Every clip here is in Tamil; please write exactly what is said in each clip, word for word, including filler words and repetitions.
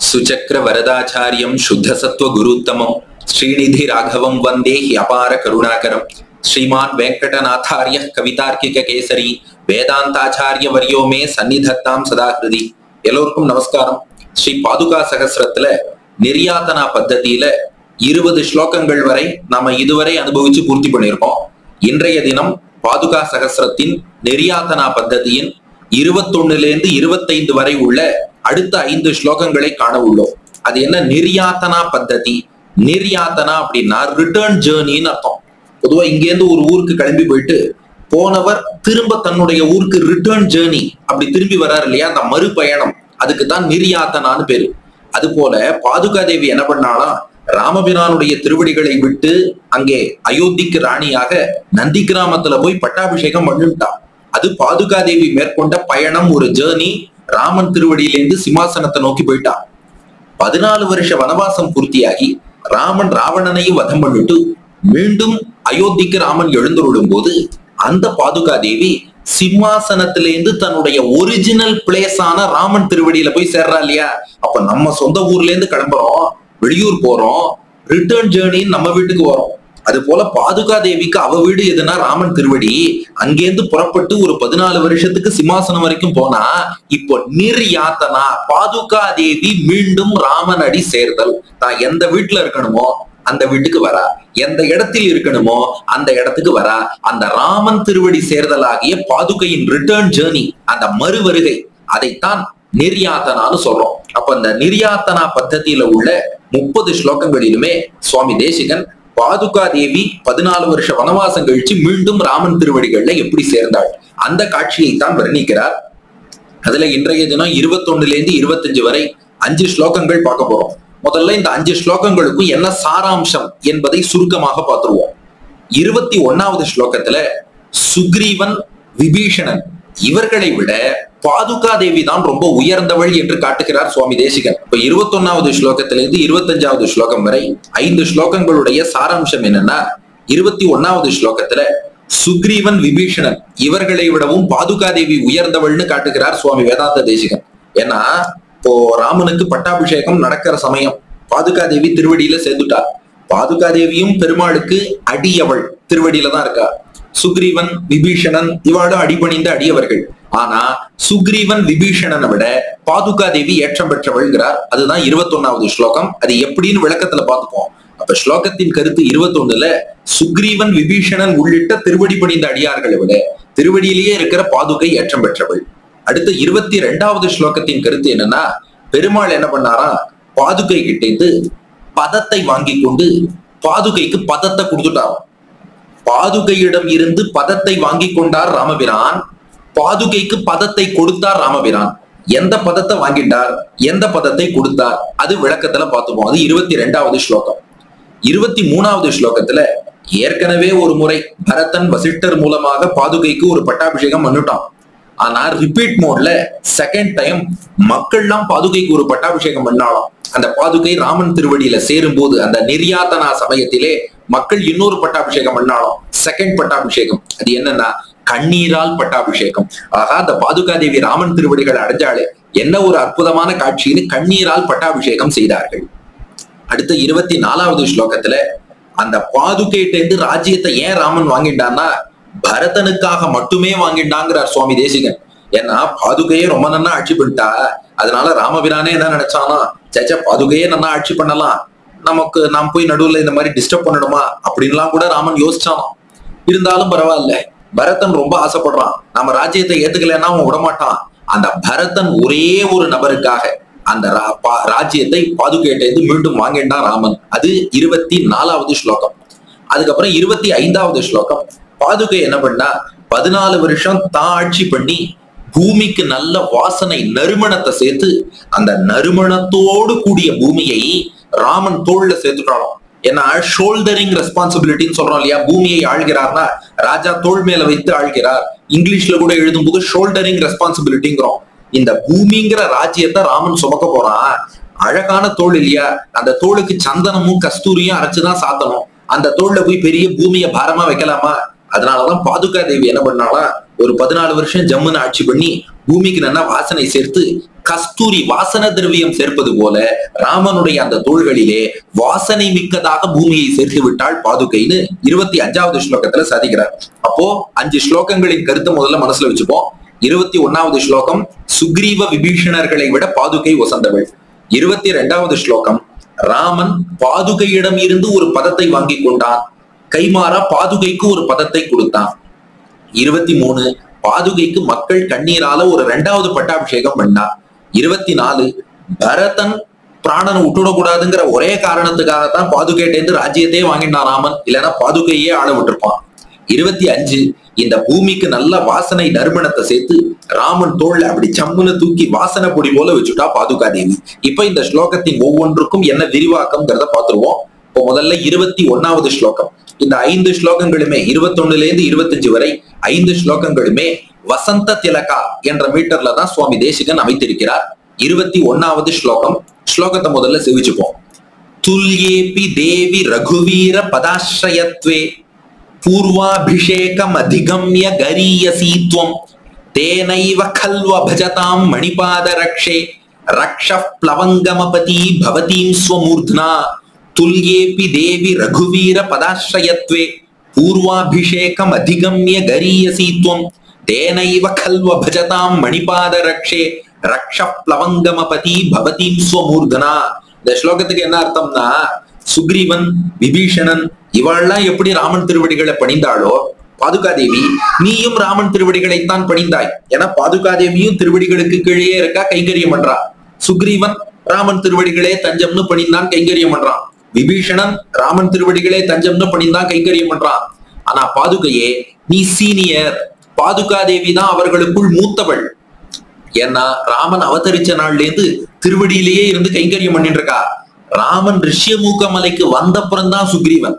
सुचक्र वरदाचार्यं शुद्धसत्व गुरुत्तमं श्रीनिधि राघवं वंदे ह्यपार करुणाकरं श्रीमान् वेंकटनाथार्य कवितार्किक केसरी वेदांताचार्य वर्यो मे सन्निधत्तां सदा हृदि எல்லோருக்கும் நமஸ்காரம். ஸ்ரீ பாதுகா சகஸ்ரத்துல நிர்யாதனா பத்ததியில இருபது ஸ்லோகங்கள் வரை நாம இதுவரை அனுபவிச்சு பூர்த்தி பண்ணியிருக்கோம். இன்றைய தினம் பாதுகா சகஸ்ரத்தின் நிர்யாதனா பத்ததியின் இருபத்தொன்னுல இருந்து இருபத்தைந்து வரை உள்ள அடுத்த ஐந்து ஸ்லோகங்களை காண உள்ளோம். அது என்ன நிர்யாதனா பத்ததி? நிர்யாதனா அப்படின்னா ரிட்டர்ன் ஜேர்னின்னு அர்த்தம். பொதுவா இங்க இருந்து ஒரு ஊருக்கு கிளம்பி போயிட்டு போனவர் திரும்ப தன்னுடைய ஊருக்கு ரிட்டர்ன் ஜேர்னி அப்படி திரும்பி வர்றாரு இல்லையா, அந்த மறுபயணம், அதுக்கு தான் நிர்யாத்தனான்னு பேரு. அது போல பாதுகா தேவி என்ன பண்ணாலாம், ராமபிரானுடைய திருவடிகளை விட்டு அங்கே அயோத்திக்கு ராணியாக நந்தி கிராமத்துல போய் பட்டாபிஷேகம் பண்ணிட்டான். அது பாதுகா தேவி மேற்கொண்ட பயணம், ஒரு ஜேர்னி. ராமன் திருவடியிலேருந்து சிம்மாசனத்தை நோக்கி போயிட்டான். பதினாலு வருஷ வனவாசம் பூர்த்தியாகி ராமன் ராவணனையும் வதம் பண்ணிட்டு மீண்டும் அயோத்திக்கு ராமன் எழுந்தருளும் போது அந்த பாதுகா தேவி சிம்மாசனத்திலேருந்து தன்னுடைய ஒரிஜினல் பிளேஸ் ஆன ராமன் திருவடியில போய் சேர்றா இல்லையா. அப்ப நம்ம சொந்த ஊர்ல இருந்து கிளம்புறோம், வெளியூர் போறோம், ரிட்டர்ன் ஜேர்னின்னு நம்ம வீட்டுக்கு வரோம். அது போல பாதுகா தேவிக்கு அவ வீடு எதுனா ராமன் திருவடி. அங்கேருந்து புறப்பட்டு ஒரு பதினாலு வருஷத்துக்கு சிம்மாசனம் வரைக்கும் போனா இப்போ நிர்யாத்தனா பாதுகா தேவி மீண்டும் ராமன் அடி சேர்தல். தான் எந்த வீட்டுல இருக்கணுமோ அந்த வீட்டுக்கு வரா, எந்த இடத்தில் இருக்கணுமோ அந்த இடத்துக்கு வரா. அந்த ராமன் திருவடி சேர்தலாகிய பாதுகையின் ரிட்டர்ன் ஜேர்னி, அந்த மறு வருகை, அதைத்தான் நிர்யாத்தனான்னு சொல்றோம். அப்ப அந்த நிர்யாத்தனா பத்ததியில உள்ள முப்பது ஸ்லோகங்களிலுமே சுவாமி தேசிகன் பாதுகா தேவி பதினாலு வருஷ வனவாசம் கழிச்சு மீண்டும் ராமன் திருவடிகள்ல எப்படி சேர்ந்தாள் அந்த காட்சியை தான் வர்ணிக்கிறார். அதுல இன்றைய தினம் இருபத்தொன்னுல இருந்து இருபத்தஞ்சு வரை அஞ்சு ஸ்லோகங்கள் பார்க்க போறோம். முதல்ல இந்த அஞ்சு ஸ்லோகங்களுக்கும் என்ன சாராம்சம் என்பதை சுருக்கமாக பார்த்துருவோம். இருபத்தி ஒன்னாவது ஸ்லோகத்துல சுக்ரீவன், விபீஷணன் இவர்களை விட பாதுகா தேவி தான் ரொம்ப உயர்ந்தவள் என்று காட்டுகிறார் சுவாமி தேசிகன். இப்ப இருபத்தி ஒன்னாவது ஸ்லோகத்திலிருந்து இருபத்தஞ்சாவது ஸ்லோகம் வரை ஐந்து ஸ்லோகங்களுடைய சாராம்சம் என்னன்னா, இருபத்தி ஒன்னாவது ஸ்லோகத்துல சுக்ரீவன், விபீஷணன் இவர்களை விடவும் பாதுகா தேவி உயர்ந்தவள்னு காட்டுகிறார் சுவாமி வேதாந்த தேசிகன். ஏன்னா இப்போ ராமனுக்கு பட்டாபிஷேகம் நடக்கிற சமயம் பாதுகா தேவி திருவடியில சேர்ந்துட்டா. பாதுகா தேவியும் பெருமாளுக்கு அடியவள் திருவடியில தான் இருக்கா. சுக்ரீவன், விபீஷணன் இவாளும் அடிபணிந்த அடியவர்கள். ஆனா சுக்ரீவன், விபீஷணனை விட பாதுகா தேவி ஏற்றம் பெற்றவள்ங்கிறார். அதுதான் இருபத்தி ஒன்னாவது ஸ்லோகம். அது எப்படின்னு விளக்கத்துல பார்த்துப்போம். அப்ப ஸ்லோகத்தின் கருத்து இருபத்தி ஒண்ணுல சுக்ரீவன், விபீஷணன் உள்ளிட்ட திருவடி பணிந்த அடியார்களை விட திருவடியிலேயே இருக்கிற பாதுகை ஏற்றம் பெற்றவள். அடுத்த இருபத்தி ரெண்டாவது ஸ்லோகத்தின் கருத்து என்னன்னா, பெருமாள் என்ன பண்ணாரா, பாதுகை கிட்டேந்து பதத்தை வாங்கி கொண்டு பாதுகைக்கு பதத்தை கொடுத்துட்டாராம். பாதுகையிடம் இருந்து பதத்தை வாங்கி கொண்டார் ராமபிரான், பாதுகைக்கு பதத்தை கொடுத்தார் ராமபிரான். எந்த பதத்தை வாங்கிட்டார், எந்த பதத்தை கொடுத்தார், அது விளக்கத்துல பார்த்துப்போம். அது இருபத்தி ரெண்டாவது ஸ்லோகம். இருபத்தி மூணாவது ஸ்லோகத்துல ஏற்கனவே ஒரு முறை பரதன் வசிஷ்டர் மூலமாக பாதுகைக்கு ஒரு பட்டாபிஷேகம் பண்ணிட்டான். ஆனா ரிப்பீட் மோட்ல செகண்ட் டைம் மக்கள்லாம் பாதுகைக்கு ஒரு பட்டாபிஷேகம் பண்ணாலும் அந்த பாதுகை ராமன் திருவடியில சேரும் போது அந்த நிர்யாத்தனா சமயத்திலே மக்கள் இன்னொரு பட்டாபிஷேகம் பண்ணாலும் செகண்ட் பட்டாபிஷேகம். அது என்னன்னா கண்ணீரால் பட்டாபிஷேகம். ஆகா, அந்த பாதுகா தேவி ராமன் திருவடிகள் அடைஞ்சாலே என்ன ஒரு அற்புதமான காட்சின்னு கண்ணீரால் பட்டாபிஷேகம் செய்தார்கள். அடுத்த இருபத்தி நாலாவது ஸ்லோகத்துல அந்த பாதுகைட்ட இருந்து ராஜ்யத்தை ஏன் ராமன் வாங்கிட்டான்னா பரதனுக்காக மட்டுமே வாங்கிட்டாங்கிறார் சுவாமி தேசிகன். ஏன்னா பாதுகையே ரொம்ப நன்னா ஆட்சி பண்ணிட்டா. அதனால ராமபிரானே என்ன நினைச்சானா, சேச்சா பாதுகையே நன்னா ஆட்சி பண்ணலாம், நமக்கு நாம் போய் நடுவுல இந்த மாதிரி டிஸ்டர்ப் பண்ணணுமா அப்படின்லாம் கூட ராமன் யோசிச்சானோ. இருந்தாலும் பரவாயில்ல, பரதன் ரொம்ப ஆசைப்படுறான், நம்ம ராஜ்யத்தை ஏத்துக்கலன்னா அவன் விடமாட்டான். அந்த பரதன் ஒரே ஒரு நபருக்காக அந்த ராஜ்யத்தை பாதுகையிட்ட மீண்டும் வாங்கிட்டான் ராமன். அது இருபத்தி நாலாவது ஸ்லோகம். அதுக்கப்புறம் இருபத்தி ஐந்தாவது ஸ்லோகம், பாதுகை என்ன பண்ணா, பதினாலு வருஷம் தான் ஆட்சி பண்ணி பூமிக்கு நல்ல வாசனை நறுமணத்தை சேர்த்து அந்த நறுமணத்தோடு கூடிய பூமியை ராமன் தோல்ல சேர்த்துட்டாலும். ஏன்னா ஷோல்டரிங் ரெஸ்பான்சிபிலிட்டின்னு சொல்றோம் இல்லையா, பூமியை ஆள்கிறார்னா ராஜா தோல் மேல வைத்து ஆள்கிறார். இங்கிலீஷ்ல கூட எழுதும் போது ஷோல்டரிங் ரெஸ்பான்சிபிலிட்டிங்கிறோம். இந்த பூமிங்கிற ராஜ்யத்தை ராமன் சுமக்க போறான். அழகான தோல் இல்லையா, அந்த தோளுக்கு சந்தனமும் கஸ்தூரியும் அரைச்சுதான் சாத்தணும். அந்த தோல்ல போய் பெரிய பூமியை பாரமா வைக்கலாமா? அதனாலதான் பாதுகா தேவி என்ன பண்ணாலும் ஒரு பதினாலு வருஷம் ஜம்முன்னு ஆட்சி பண்ணி பூமிக்கு நல்லா வாசனை சேர்த்து கஸ்தூரி வாசன திரவியம் சேர்ப்பது போல ராமனுடைய அந்த தோள்களிலே வாசனை மிக்கதாக பூமியை சேர்த்து விட்டாள் பாதுகைன்னு இருபத்தி அஞ்சாவது ஸ்லோகத்துல சாதிக்கிறார். அப்போ அஞ்சு ஸ்லோகங்களின் கருத்தை முதல்ல மனசுல வச்சுப்போம். இருபத்தி ஒன்னாவது ஸ்லோகம் சுக்ரீவ விபீஷணர்களை விட பாதுகை வசந்தவள். இருபத்தி ரெண்டாவது ஸ்லோகம் ராமன் பாதுகையிடம் இருந்து ஒரு பதத்தை வாங்கி கொண்டான், கைமாறா பாதுகைக்கு ஒரு பதத்தை கொடுத்தான். இருபத்தி மூணு பாதுகைக்கு மக்கள் கண்ணீரால ஒரு இரண்டாவது பட்டாபிஷேகம் பண்ணார். இருபத்தி நாலு பரதன் பிராணனை விட்டுடக்கூடாதுங்கிற ஒரே காரணத்துக்காகத்தான் பாதுகைட்டேந்து ராஜ்யத்தையே வாங்கினான் ராமன், இல்லைன்னா பாதுகையே ஆள விட்டுருப்பான். இருபத்தி அஞ்சு இந்த பூமிக்கு நல்ல வாசனை நறுமணத்தை சேர்த்து ராமன் தோல்ல அப்படி சம்முன்னு தூக்கி வாசனை பொடி போல வச்சுட்டா பாதுகா தேவி. இப்ப இந்த ஸ்லோகத்தின் ஒவ்வொன்றுக்கும் என்ன விரிவாக்கம்ங்கிறத பாத்துருவோம். இப்போ முதல்ல இருபத்தி ஒன்னாவது ஸ்லோகம். இந்த ஐந்து ஸ்லோகங்களுமே இருபத்தி ஒண்ணுல இருந்து இருபத்தி அஞ்சு வரை ஐந்து ஸ்லோகங்களுமே வசந்த திலகா என்ற மீட்டர்ல தான் சுவாமி தேசிகன் அமைத்திருக்கிறார். இருபத்தி ஒன்னாவது ஸ்லோகம். ஸ்லோகத்தை முதல்ல செவிச்சுப்போம். துல்யேபி தேவி ரகுவீர பதாஸ்ரயத்வே பூர்வாபிஷேகம் அதிகம்ய கரீயசீத்வம் தேனைவ கல்வ பஜதாம் மணிபாத ரக்ஷே ரக்ஷ ப்ளவங்கமபதி பவதீம் ஸ்வமூர்த்னா துல்யேபி தேவி ரகுவீர பதாஸ்ரயத்வே பூர்வாபிஷேகம் அதிகம்ய கரீயசீத்வம் தேனைவ கல்வ பஜதாம் மணிபாத ரக்ஷே ரக்ஷ ப்ளவங்கமபதி பவதீம் ஸ்வமூர்த்னா. இந்த ஸ்லோகத்துக்கு என்ன அர்த்தம்னா, சுக்ரீவன் விபீஷணன் இவாள்லாம் எப்படி ராமன் திருவடிகளை பணிந்தாளோ பாதுகாதேவி நீயும் ராமன் திருவடிகளைத்தான் பணிந்தாய். ஏன்னா பாதுகாதேவியும் திருவடிகளுக்கு கீழே இருக்கா, கைங்கரியம் பண்றா. சுக்ரீவன் ராமன் திருவடிகளே தஞ்சம்னு பணிந்தான், கைங்கரியம் பண்றான். விபீஷணன் ராமன் திருவடிகளே தஞ்சம்னு பணிந்தான், கைங்கரியம் பண்றான். ஆனா பாதுகையே நீ சீனியர், பாதுகாதேவி தான் அவர்களுக்குள் மூத்தவள். ஏன்னா ராமன் அவதரிச்ச நாள்ல இருந்து திருவடியிலேயே இருந்து கைங்கரியம் பண்ணிட்டு இருக்கா. ராமன் ரிஷ்யமூக்க மலைக்கு வந்தப்புறம் தான் சுக்ரீவன்,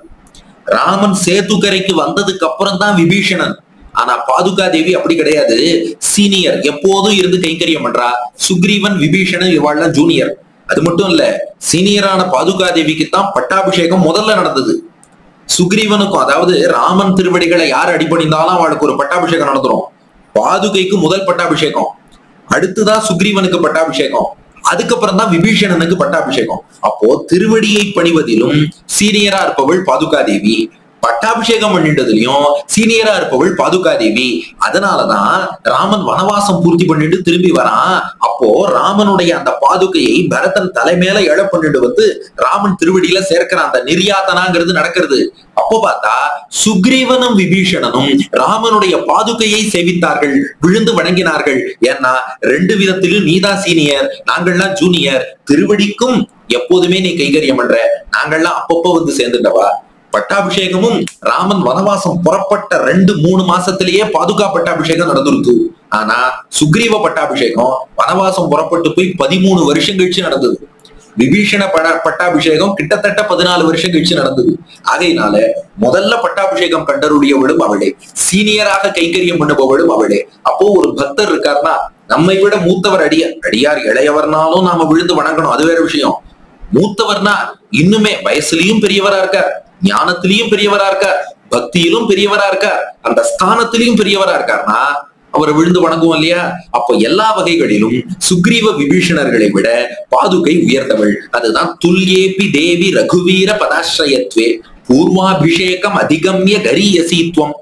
ராமன் சேத்துக்கரைக்கு வந்ததுக்கு அப்புறம் தான் விபீஷணன். ஆனா பாதுகா தேவி அப்படி கிடையாது, சீனியர், எப்போதும் இருந்து கைங்கரியம் பண்றா. சுக்ரீவன் விபீஷணன் இவாள்லாம் ஜூனியர். அது மட்டும் இல்ல, சீனியரான பாதுகா தேவிக்கு தான் பட்டாபிஷேகம் முதல்ல நடந்தது. சுக்ரீவனுக்கும், அதாவது ராமன் திருவடிகளை யார் அடிபணிந்தாலும் அவளுக்கு ஒரு பட்டாபிஷேகம் நடந்துரும். பாதுகைக்கு முதல் பட்டாபிஷேகம், அடுத்துதான் சுக்ரீவனுக்கு பட்டாபிஷேகம், அதுக்கப்புறம் தான் விபீஷணனுக்கு பட்டாபிஷேகம். அப்போ திருவடியை பணிவதிலும் சீனியரா இருப்பவள் பாதுகா தேவி, பட்டாபிஷேகம் பண்ணிட்டதுலயும் சீனியரா இருப்பவள் பாதுகா தேவி. அதனாலதான் ராமன் வனவாசம் பூர்த்தி பண்ணிட்டு திரும்பி வரான். அப்போ ராமனுடைய அந்த பாதுகையை பரதன் தலைமையில எழ பண்ணிட்டு வந்து ராமன் திருவடியில சேர்க்கிற அந்த நிர்யாதனாங்கிறது நடக்கிறது. அப்போ பார்த்தா சுக்ரீவனும் விபீஷணனும் ராமனுடைய பாதுகையை சேவித்தார்கள், விழுந்து வணங்கினார்கள். ஏன்னா ரெண்டு விதத்திலும் நீதான் சீனியர், நாங்கள்லாம் ஜூனியர். திருவடிக்கும் எப்போதுமே நீ கைங்கரியம் பண்ற, நாங்கள்லாம் அப்பப்போ வந்து சேர்ந்துட்டவா. பட்டாபிஷேகமும் ராமன் வனவாசம் புறப்பட்ட ரெண்டு மூணு மாசத்திலேயே பாதுகா பட்டாபிஷேகம் நடந்துருக்கு. ஆனா சுக்ரீவ பட்டாபிஷேகம் வனவாசம் புறப்பட்டு போய் பதிமூணு வருஷம் கழிச்சு நடந்தது. விபீஷண பட பட்டாபிஷேகம் கிட்டத்தட்ட பதினாலு வருஷம் கழிச்சு நடந்தது. ஆகையினால முதல்ல பட்டாபிஷேகம் கண்டருடையவளும் அவளே, சீனியராக கைங்கரியம் பண்ணுபவளும் அவளே. அப்போ ஒரு பக்தர் இருக்காருன்னா நம்மை விட மூத்தவர் அடியார், அடியார் இளையவர்னாலும் நாம விழுந்து வணங்கணும், அது வேற விஷயம். மூத்தவர்னா இன்னுமே வயசுலயும் பெரியவரா இருக்கார், ஞானத்திலையும் பெரியவரா இருக்கார், பக்தியிலும் பெரியவரா இருக்கார், அந்த ஸ்தானத்திலையும் பெரியவரா இருக்கார்னா அவரை விழுந்து வணங்குவோம் இல்லையா? அப்போ எல்லா வகைகளிலும் சுக்ரீவ விபீஷணர்களை விட பாதுகை உயர்ந்தவள். அதுதான் துல்யேபி தேவி ரகுவீர பதாஸ்ரயத்வே பூர்வாபிஷேகம் அதிகம்ய கரீயசீத்வம்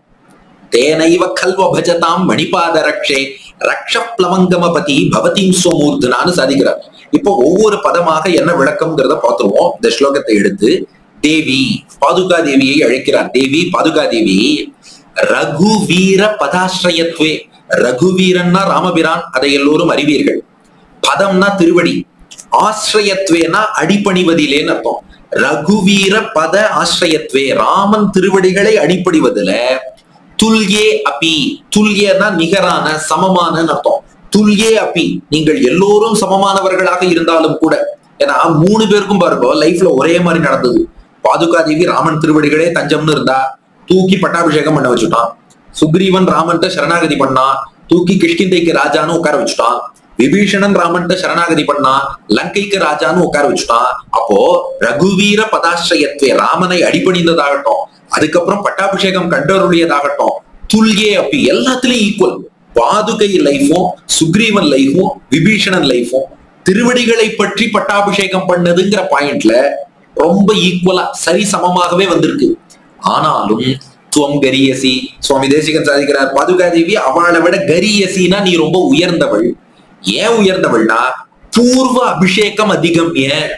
தேனைவ கல்வ பஜதாம் மணிபாத ரக்ஷே ரக்ஷ ப்ளவங்கமபதி பவதீம் ஸ்வமூர்த்னான்னு சாதிக்கிறார். இப்போ ஒவ்வொரு பதமாக என்ன விளக்கம்ங்கிறத பார்த்துருவோம். இந்த ஸ்லோகத்தை எடுத்து தேவி பாதுகா தேவியை அழைக்கிறார். தேவி பாதுகா தேவி ரகுவீர பதாஸ்ரயத்வே, ரகுவீரன்னா ராமபிரான், அதை எல்லோரும் அறிவீர்கள். பதம்னா திருவடி, ஆஸ்ரயத்வேனா அடிப்பணிவதிலேன்னு அர்த்தம். ரகுவீர பத ஆஸ்ரயத்வே, ராமன் திருவடிகளை அடிப்பணிவதுல துல்யே அபி, துல்யனா நிகரான சமமான அர்த்தம். துல்யே அபி, நீங்கள் எல்லோரும் சமமானவர்களாக இருந்தாலும் கூட. ஏன்னா மூணு பேருக்கும் பாருங்க லைஃப்ல ஒரே மாதிரி நடந்தது. பாதுகா தேவி ராமன் திருவடிகளே தஞ்சம்னு இருந்தா, தூக்கி பட்டாபிஷேகம் பண்ண வச்சுட்டான். சுக்ரீவன் ராமன்ட்ட சரணாகதி பண்ணா, தூக்கி கிஷ்கிந்தைக்கு ராஜான்னு உட்கார வச்சுட்டான். விபீஷணன் ராமன்ட்ட சரணாகதி பண்ணா, லங்கைக்கு ராஜான்னு உட்கார வச்சுட்டான். அப்போ ரகுவீர பதாஸ்ரயத்வே, ராமனை அடிபணிந்ததாகட்டும், அதுக்கப்புறம் பட்டாபிஷேகம் கண்டருடையதாகட்டும், துல்யே அப்படி எல்லாத்துலயும் ஈக்குவல். பாதுகை லைஃபும் சுக்ரீவன் லைஃபும் விபீஷணன் லைஃபும் திருவடிகளை பற்றி பட்டாபிஷேகம் பண்ணதுங்கிற பாயிண்ட்ல ரொம்ப ஈக்குவலா சரி சமமாகவே வந்திருக்கு. ஆனாலும் துவம் கரியசி, சுவாமி தேசிகன் சாதிக்கிறார், பாதுகாதேவி அவளை விட கரியசினா நீ ரொம்ப உயர்ந்தவள். ஏன் உயர்ந்தவள்னா பூர்வ அபிஷேகம் அதிகம். ஏன்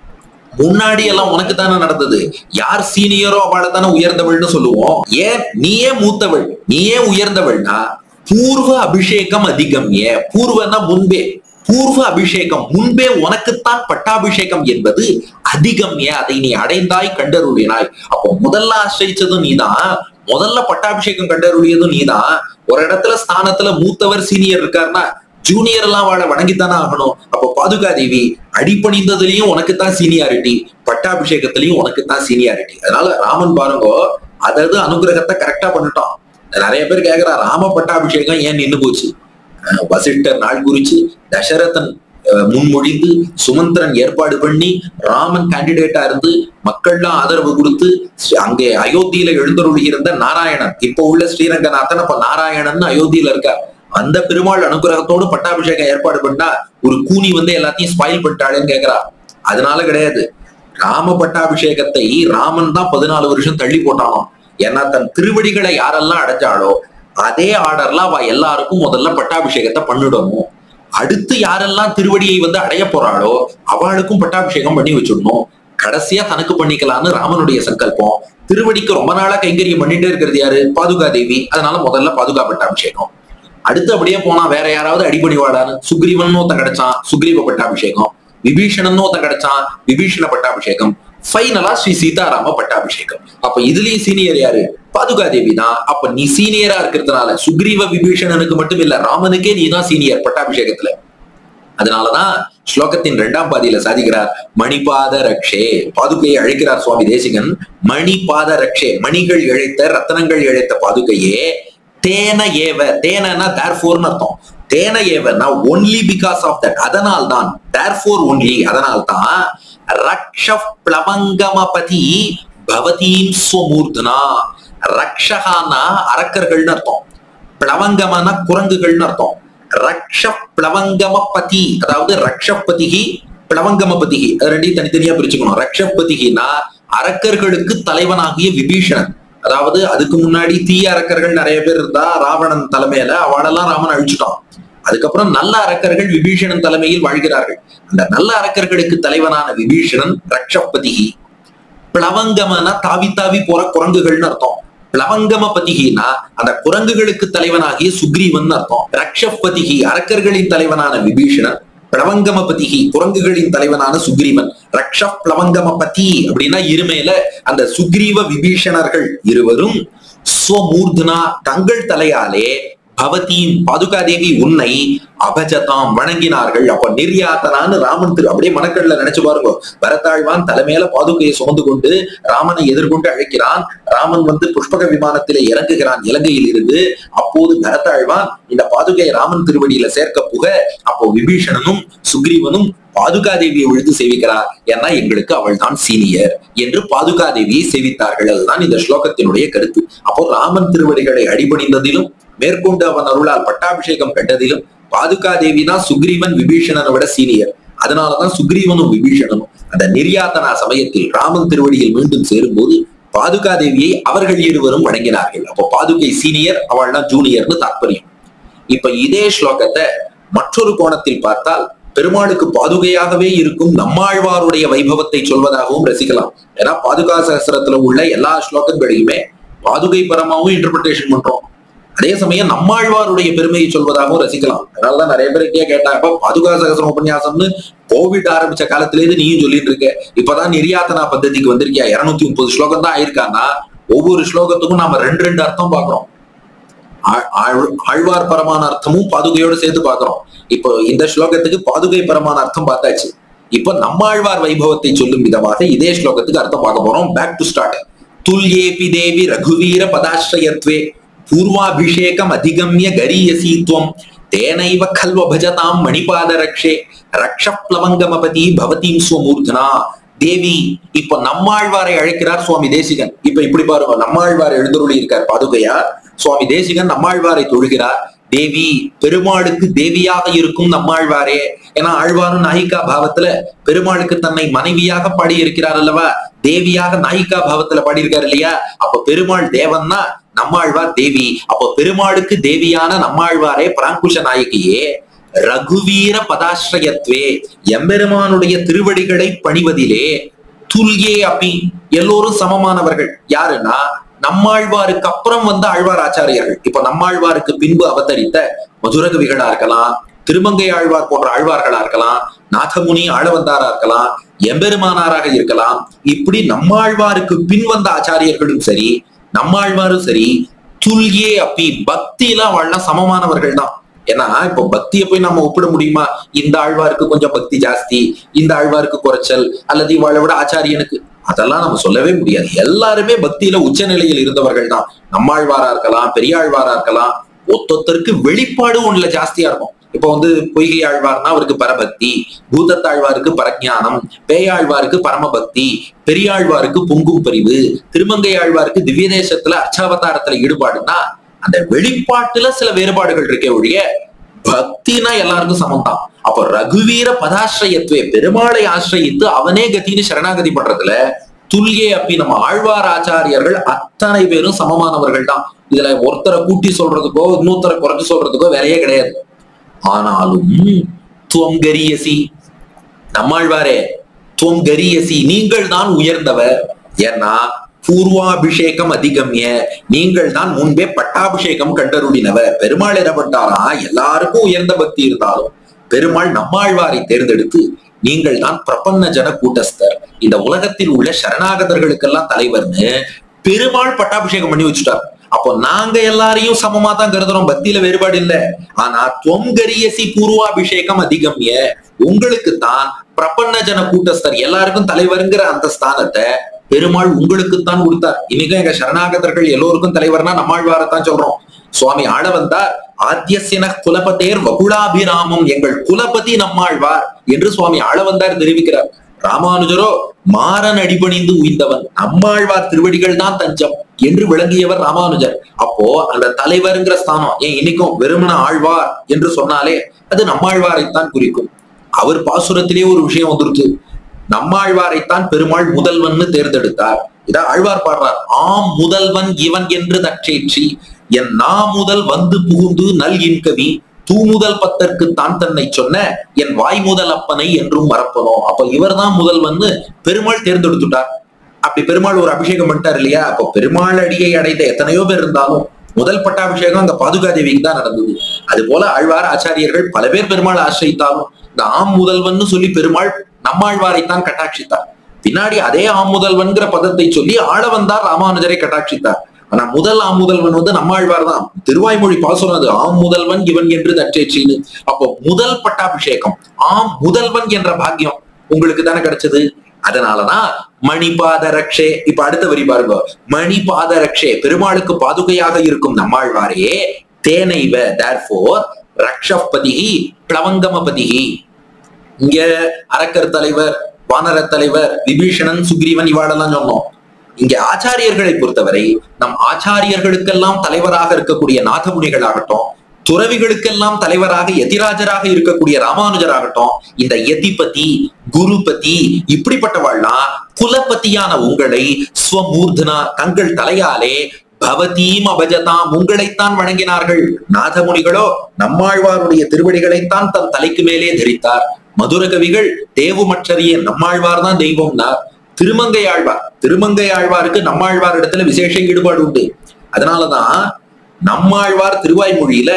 முன்னாடி எல்லாம் உனக்கு தானே நடந்தது, யார் சீனியரோ அவளை தானே உயர்ந்தவள்னு சொல்லுவோம். ஏன் நீயே மூத்தவள், நீயே உயர்ந்தவள்னா பூர்வ அபிஷேகம் அதிகம். ஏன் பூர்வன்னா முன்பே, பூர்வ அபிஷேகம் முன்பே உனக்குத்தான் பட்டாபிஷேகம் என்பது அதிகம். ஏன் அதை நீ அடைந்தாய் கண்டருளினாய். அப்போ முதல்ல ஆசிரிச்சதும் நீதான், முதல்ல பட்டாபிஷேகம் கண்டருளியதும் நீதான். ஒரு இடத்துல ஸ்தானத்துல மூத்தவர் சீனியர் இருக்காருன்னா ஜூனியர் எல்லாம் வாழ வணங்கித்தானே ஆகணும். அப்போ பாதுகாதேவி அடிப்பணிந்ததுலயும் உனக்குத்தான் சீனியாரிட்டி, பட்டாபிஷேகத்திலையும் உனக்குத்தான் சீனியாரிட்டி. அதனால ராமன் பாருங்கோ அதாவது அனுகிரகத்தை கரெக்டா பண்ணிட்டான். நிறைய பேர் கேக்குறா ராம பட்டாபிஷேகம் ஏன் நின்று போச்சு. வசிஷ்டர் நாள் குறிச்சு, தசரதன் முன்மொழிந்து, சுமந்திரன் ஏற்பாடு பண்ணி, ராமன் கேண்டிடேட்டா இருந்து மக்கள்லாம் ஆதரவு கொடுத்து, அங்கே அயோத்தியில எழுந்தருளியிருந்த நாராயணன், இப்ப உள்ள ஸ்ரீரங்கநாதன் அப்ப நாராயணன் அயோத்தியில இருக்கார். அந்த பெருமாள் அனுகிரகத்தோடு பட்டாபிஷேகம் ஏற்பாடு பண்ணா ஒரு கூனி வந்து எல்லாத்தையும் ஸ்பாயில் பண்ணிட்டாளேன்னு கேக்குறா. அதனால கிடையாது. ராம பட்டாபிஷேகத்தை ராமன் தான் பதினாலு வருஷம் தள்ளி போட்டாலும். ஏன்னா தன் திருவடிகளை யாரெல்லாம் அடைஞ்சாலோ அதே ஆர்டர்ல அவ எல்லாருக்கும் முதல்ல பட்டாபிஷேகத்தை பண்ணிடணும். அடுத்து யாரெல்லாம் திருவடியை வந்து அடைய போறாளோ அவளுக்கும் பட்டாபிஷேகம் பண்ணி வச்சிடணும். கடைசியா தனக்கு பண்ணிக்கலாம்னு ராமனுடைய சங்கல்பம். திருவடிக்கு ரொம்ப நாளா கைங்கரியம் பண்ணிட்டே இருக்கிறது யாரு? பாதுகாதேவி. அதனால முதல்ல பாதுகா பட்டாபிஷேகம். அடுத்து அப்படியே போனா வேற யாராவது அடிபணிவாடான்னு சுக்ரீவன் ஒருத்தன் கிடைச்சான், சுக்ரீவ பட்டாபிஷேகம். விபீஷணன் ஒருத்தன் கிடைச்சான், விபீஷண பட்டாபிஷேகம். ஃபைனலா ஸ்ரீ சீதாராம பட்டாபிஷேகம். அப்ப இதுலயும் சீனியர் யாரு? பாதுகாதேவி தான். அப்ப நீ சீனியரா இருக்கிறதுனால சுக்ரீவ விபீஷணனுக்கு மட்டும் இல்ல, ராமனுக்கே நீ தான் சீனியர் பட்டாபிஷேகத்துல. அதனாலதான் ஸ்லோகத்தின் இரண்டாம் பாதியில சாதிக்கிறார், மணிபாத ரக்ஷே. பாதுகையை அழைக்கிறார் சுவாமி தேசிகன். மணிபாத ரக்ஷே, மணிகள் இழைத்த ரத்தனங்கள் இழைத்த பாதுகையே. தேன ஏவ, தேனா தேர்ஃபோர்னு அர்த்தம். தேன ஏவனா ஒன்லி பிகாஸ் ஆஃப் தட், அதனால் தான். தேர்ஃபோர் ஒன்லி, அதனால் தான். ரக்ஷ பிளவங்கமபதி பவதீம் ஸ்வமூர்தனா. ரக்ஷகானா அரக்கர்கள்னு அர்த்தம், பிளவங்கமான குரங்குகள்னு அர்த்தம். ரக்ஷ பிளவங்கமபதி அதாவது ரக்ஷபதிகி பிளவங்கமபதிகி, அது ரெண்டையும் தனித்தனியா பிரிச்சுக்கணும். ரக்ஷபதிகினா அரக்கர்களுக்கு தலைவனாகிய விபீஷணன். அதாவது அதுக்கு முன்னாடி தீய அரக்கர்கள் நிறைய பேர் இருந்தா ராவணன் தலைமையில, அவளெல்லாம் ராமன் அழிச்சுட்டான். அதுக்கப்புறம் நல்ல அரக்கர்கள் விபீஷணன் தலைமையில் வாழ்கிறார்கள். அந்த நல்ல அரக்கர்களுக்கு தலைவனான விபீஷணன் ரக்ஷபதிகி. பிளவங்கமன தாவி தாவி போற குரங்குகள்னு அர்த்தம். பிளவங்கம பதிகினா அந்த குரங்குகளுக்கு தலைவனாகிய சுக்ரீவன் அர்த்தம். ரக்ஷபதிகி அரக்கர்களின் தலைவனான விபீஷணன், பிளவங்கம பதிகி குரங்குகளின் தலைவனான சுக்ரீவன். ரக்ஷ பிளவங்கம பதி அப்படின்னா இருமையில அந்த சுக்ரீவ விபீஷணர்கள் இருவரும் ஸ்வமூர்தனா தங்கள் தலையாலே பவதீம் பாதுகாதேவி உன்னை அபஜதாம் வணங்கினார்கள். அப்ப நிர்யாத்தனான்னு ராமன் திரு அப்படியே மனக்கடல நினைச்சு பாருங்க. பரதாழ்வான் தலைமையில பாதுகையை சுமந்து கொண்டு ராமனை எதிர்கொண்டு அழைக்கிறான். ராமன் வந்து புஷ்பக விமானத்திலே இறங்குகிறான் இலங்கையில் இருந்து. அப்போது பரதாழ்வான் இந்த பாதுகையை ராமன் திருவடியில சேர்க்க புக, அப்போ விபீஷணனும் சுக்ரீவனும் பாதுகாதேவியை விழுந்து சேவிக்கிறார். ஏன்னா எங்களுக்கு அவள் தான் சீனியர் என்று பாதுகாதேவியை சேவித்தார்கள். அதுதான் இந்த ஸ்லோகத்தினுடைய கருத்து. அப்போ ராமன் திருவடிகளை அடிபணிந்ததிலும் மேற்கொண்டு அவன் அருளால் பட்டாபிஷேகம் கண்டதிலும் பாதுகாதேவி தான் சுக்ரீவன் விபீஷணனை விட சீனியர். அதனாலதான் சுக்ரீவனும் விபீஷணனும் அந்த நிர்யாத்தனா சமயத்தில் ராமன் திருவடியில் மீண்டும் சேரும் போது பாதுகாதேவியை அவர்கள் இருவரும் வணங்கினார்கள். அப்போ பாதுகை சீனியர், அவள்னா ஜூனியர்னு தாற்பயம். இப்ப இதே ஸ்லோகத்தை மற்றொரு கோணத்தில் பார்த்தால் பெருமாளுக்கு பாதுகையாகவே இருக்கும் நம்மாழ்வாருடைய வைபவத்தை சொல்வதாகவும் ரசிக்கலாம். ஏன்னா பாதுகா சகஸ்திரத்துல உள்ள எல்லா ஸ்லோகங்களையுமே பாதுகை பரமாவும் இன்டர்பிரேஷன் பண்றோம். அதே சமயம் நம்மாழ்வாருடைய பெருமையை சொல்வதாகவும் ரசிக்கலாம். அதனாலதான் நிறைய பேர் கேட்டாப்ப பாதுகா சகஸ்திரம் உபன்யாசம்னு கோவிட் ஆரம்பிச்ச காலத்திலேருந்து நீயும் சொல்லிட்டு இருக்க, இப்பதான் நிர்யாத்தனா பద్ధதிக்கு வந்திருக்கியா. இருநூத்தி முப்பது ஸ்லோகம் தான் ஆயிருக்கான்னா ஒவ்வொரு ஸ்லோகத்துக்கும் நாம ரெண்டு ரெண்டு அர்த்தம் பாக்குறோம். ஆழ்வார் பரமான அர்த்தமும் பாதுகையோட சேர்த்து பாக்குறோம். இப்போ இந்த ஸ்லோகத்துக்கு பாதுகை பரமான அர்த்தம் பார்த்தாச்சு. இப்ப நம்மாழ்வார் வைபவத்தை சொல்லும் விதமாக இதே ஸ்லோகத்துக்கு அர்த்தம் பார்க்க போறோம். Back to start. துல்யேபி தேவி ரகுவீர பதாஸ்ரயத்வே பூர்வாபிஷேகம் அதிகம்ய கரியசீத்வம் தேனைவ கல்வ பஜதாம் மணிபாத ரக்ஷே ரக்ஷ பிளவங்கமபதி பவதீம் ஸ்வமூர்தனா தேவி. இப்ப நம்மாழ்வாரை அழைக்கிறார் சுவாமி தேசிகன். இப்ப இப்படி பாருங்க, நம்மாழ்வார் எழுந்தருளி இருக்கார் பாதுகையார், சுவாமி தேசிகன் நம்மாழ்வாரை தொழுகிறார். தேவி, பெருமாளுக்கு தேவியாக இருக்கும் நம்மாழ்வாரே. ஏன்னா ஆழ்வாரும் நாயிகா பாவத்துல பெருமாளுக்கு தன்னை மனைவியாக பாடி இருக்கிறார் அல்லவா, தேவியாக நாயிகா பாவத்துல பாடியிருக்காரு இல்லையா. அப்ப பெருமாள் தேவன்னா நம்மாழ்வார் தேவி. அப்ப பெருமாளுக்கு தேவியான நம்மாழ்வாரே பராங்குஷ நாயகியே ரகுவீர பதாஸ்ரயத்வே, எம்பெருமானுடைய திருவடிகளை பணிவதிலே துல்யே அப்பி, எல்லோரும் சமமானவர்கள். யாருன்னா நம்மாழ்வாருக்கு அப்புறம் வந்த ஆழ்வார் ஆச்சாரியர்கள். இப்ப நம்மாழ்வாருக்கு பின்பு அவதரித்த மதுரகவிகளா இருக்கலாம், திருமங்கை ஆழ்வார் போன்ற ஆழ்வார்களா இருக்கலாம், நாதமுனி ஆளவந்தாரா இருக்கலாம், எம்பெருமானாராக இருக்கலாம். இப்படி நம்மாழ்வாருக்கு பின் வந்த ஆச்சாரியர்களும் சரி, நம்மாழ்வாரும் சரி, துல்யே அப்பி, பக்தியெல்லாம் வாழலாம் சமமானவர்கள் தான். ஏன்னா இப்போ பக்தியை போய் நம்ம ஒப்பிட முடியுமா? இந்த ஆழ்வாருக்கு கொஞ்சம் பக்தி ஜாஸ்தி, இந்த ஆழ்வாருக்கு குறைச்சல், அல்லது இவாளை விட ஆச்சாரியனுக்கு, அதெல்லாம் நம்ம சொல்லவே முடியாது. எல்லாருமே பக்தியில உச்ச நிலையில் இருந்தவர்கள் தான். நம்மாழ்வாரா இருக்கலாம், பெரியாழ்வாரா இருக்கலாம். ஒத்தொத்தருக்கு வெளிப்பாடு ஒண்ணுல ஜாஸ்தியா இருக்கும். இப்ப வந்து பொய்கை ஆழ்வார்னா அவருக்கு பரபக்தி, பூதத்தாழ்வாருக்கு பரஜானம், பேயாழ்வாருக்கு பரமபக்தி, பெரியாழ்வாருக்கு பொங்கும் பரிவு, திருமங்கை ஆழ்வாருக்கு திவ்ய தேசத்துல அர்ச்சாவதாரத்துல ஈடுபாடுன்னா அந்த வெளிப்பாட்டுல சில வேறுபாடுகள் இருக்கே ஒழிய பக்தினா எல்லாருக்கும் சமம்தான். அப்ப ரகுவீர பதாஸ்ரயத்வே, பெருமாளை ஆசிரயித்து அவனே கத்தின்னு சரணாகதி பண்றதுல துல்யே அப்பி நம்ம ஆழ்வார் ஆச்சாரியர்கள் அத்தனை பேரும் சமமானவர்கள் தான். இதுல ஒருத்தரை கூட்டி சொல்றதுக்கோ இன்னொருத்தரை குறைச்சு சொல்றதுக்கோ வேலையே கிடையாது. ஆனாலும் துவம் கரியசி, நம்மாழ்வாரே துவம் கரியசி, நீங்கள் தான் உயர்ந்தவர். ஏன்னா பூர்வாபிஷேகம் அதிகம்ய, நீங்கள் தான் முன்பே பட்டாபிஷேகம் கண்டருளினவர். பெருமாள் இடப்பட்டாரா எல்லாருக்கும் உயர்ந்த பக்தி இருந்தாலும் பெருமாள் நம்மாழ்வாரை தேர்ந்தெடுத்து நீங்கள் தான் பிரபன்ன ஜன கூட்டஸ்தர், இந்த உலகத்தில் உள்ள சரணாகதர்களுக்கெல்லாம் தலைவர்னு பெருமாள் பட்டாபிஷேகம் பண்ணி வச்சுட்டார். அப்போ நாங்க எல்லாரையும் சமமா தான் கருதுறோம், பக்தியில வேறுபாடு இல்லை. ஆனா துவம் கரியசி பூர்வாபிஷேகம் அதிகம்ய, உங்களுக்கு தான் பிரபன்ன ஜன கூட்டஸ்தர், எல்லாருக்கும் தலைவருங்கிற அந்த ஸ்தானத்தை பெருமாள் உங்களுக்குத்தான் கொடுத்தார். இன்னைக்கும் எங்க சரணாகதர்கள் எல்லோருக்கும் தலைவர்னா நம்மாழ்வாரத்தான் சொல்றோம். சுவாமி ஆளவந்தார் ஆத்யசின குலபதேர் வகுளாபிராமம், எங்கள் குலபதி நம்மாழ்வார் என்று சுவாமி ஆளவந்தார் தெரிவிக்கிறார். ராமானுஜரோ மாறன் அடிபணிந்து உய்ந்தவன், நம்மாழ்வார் திருவடிகள் தான் தஞ்சம் என்று விளங்கியவர் ராமானுஜர். அப்போ அந்த தலைவருங்கிற ஸ்தானம் ஏன் இன்னைக்கும் வெறுமன ஆழ்வார் என்று சொன்னாலே அது நம்மாழ்வாரைத்தான் குறிக்கும். அவர் பாசுரத்திலே ஒரு விஷயம் வந்துருச்சு, நம்மாழ்வாரைத்தான் பெருமாள் முதல்வன் தேர்ந்தெடுத்தார். இதான் ஆழ்வார் பாடுறார், ஆம் முதல்வன் இவன் என்று தற்றேற்றி என் நா முதல் வந்து புகுந்து நல் இன்கவி தூமுதல் பத்தற்கு தான் தன்னை சொன்ன என் வாய் முதல் அப்பனை என்றும் மறப்பனோம். அப்ப இவர் தான் முதல்வன்னு பெருமாள் தேர்ந்தெடுத்துட்டார். அப்படி பெருமாள் ஒரு அபிஷேகம் பண்ணிட்டார் இல்லையா. அப்போ பெருமாள் அடியை அடைந்த எத்தனையோ பேர் இருந்தாலும் முதல் பட்டாபிஷேகம் அந்த பாதுகாதேவிக்கு தான் நடந்தது. அது போல ஆழ்வார் ஆச்சாரியர்கள் பல பேர் பெருமாள் ஆசிரித்தாலும் இந்த ஆம் முதல்வன் சொல்லி பெருமாள் நம்மாழ்வாரைத்தான் கட்டாட்சித்தார். பின்னாடி அதே ஆம் முதல்வன்கிற பதத்தை சொல்லி ஆளவந்தார் ராமானுஜரை கட்டாட்சித்தார். ஆனா முதல் ஆம் முதல்வன் வந்து நம்மாழ்வார் தான். திருவாய்மொழி பாசுரம் அது, ஆம் முதல்வன் இவன் என்று தற்றேற்றின்னு. அப்போ முதல் பட்டாபிஷேகம் ஆம் முதல்வன் என்ற பாக்கியம் உங்களுக்கு தானே கிடைச்சது. அதனாலதான் மணிபாத ரக்ஷே. இப்ப அடுத்த வரி பாருங்க, மணிபாத ரக்ஷே, பெருமாளுக்கு பாதுகையாக இருக்கும் நம்மாழ்வாரே தேனைவ தேர்ஃபோர் ரக்ஷபதிகி பிளவங்கமபதிகி. இங்க அரக்கர் தலைவர், வானர தலைவர், விபீஷணன், சுக்ரீவன் இவாடெல்லாம் சொன்னோம். இங்க ஆச்சாரியர்களை பொறுத்தவரை நம் ஆச்சாரியர்களுக்கெல்லாம் தலைவராக இருக்கக்கூடிய நாதமுனிகள் ஆகட்டும், துறவிகளுக்கெல்லாம் தலைவராக யதிராஜராக இருக்கக்கூடிய ராமானுஜராகட்டும், இந்த யதிபதி குருபதி இப்படிப்பட்டவாள்லாம் குலபதியான உங்களை ஸ்வமூர்தனா தங்கள் தலையாலே பவதீம் அபஜதாம் உங்களைத்தான் வணங்கினார்கள். நாதமுனிகளோ நம்மாழ்வாருடைய திருவடிகளைத்தான் தன் தலைக்கு மேலே தரித்தார். மதுர கவிகள் தேவுமற்றறிய நம்மாழ்வார் தான் தெய்வம்னார். திருமங்கை ஆழ்வார் திருமங்கை ஆழ்வாருக்கு நம்மாழ்வார் இடத்துல விசேஷ ஈடுபாடு உண்டு. அதனாலதான் நம்மாழ்வார் திருவாய்மொழியில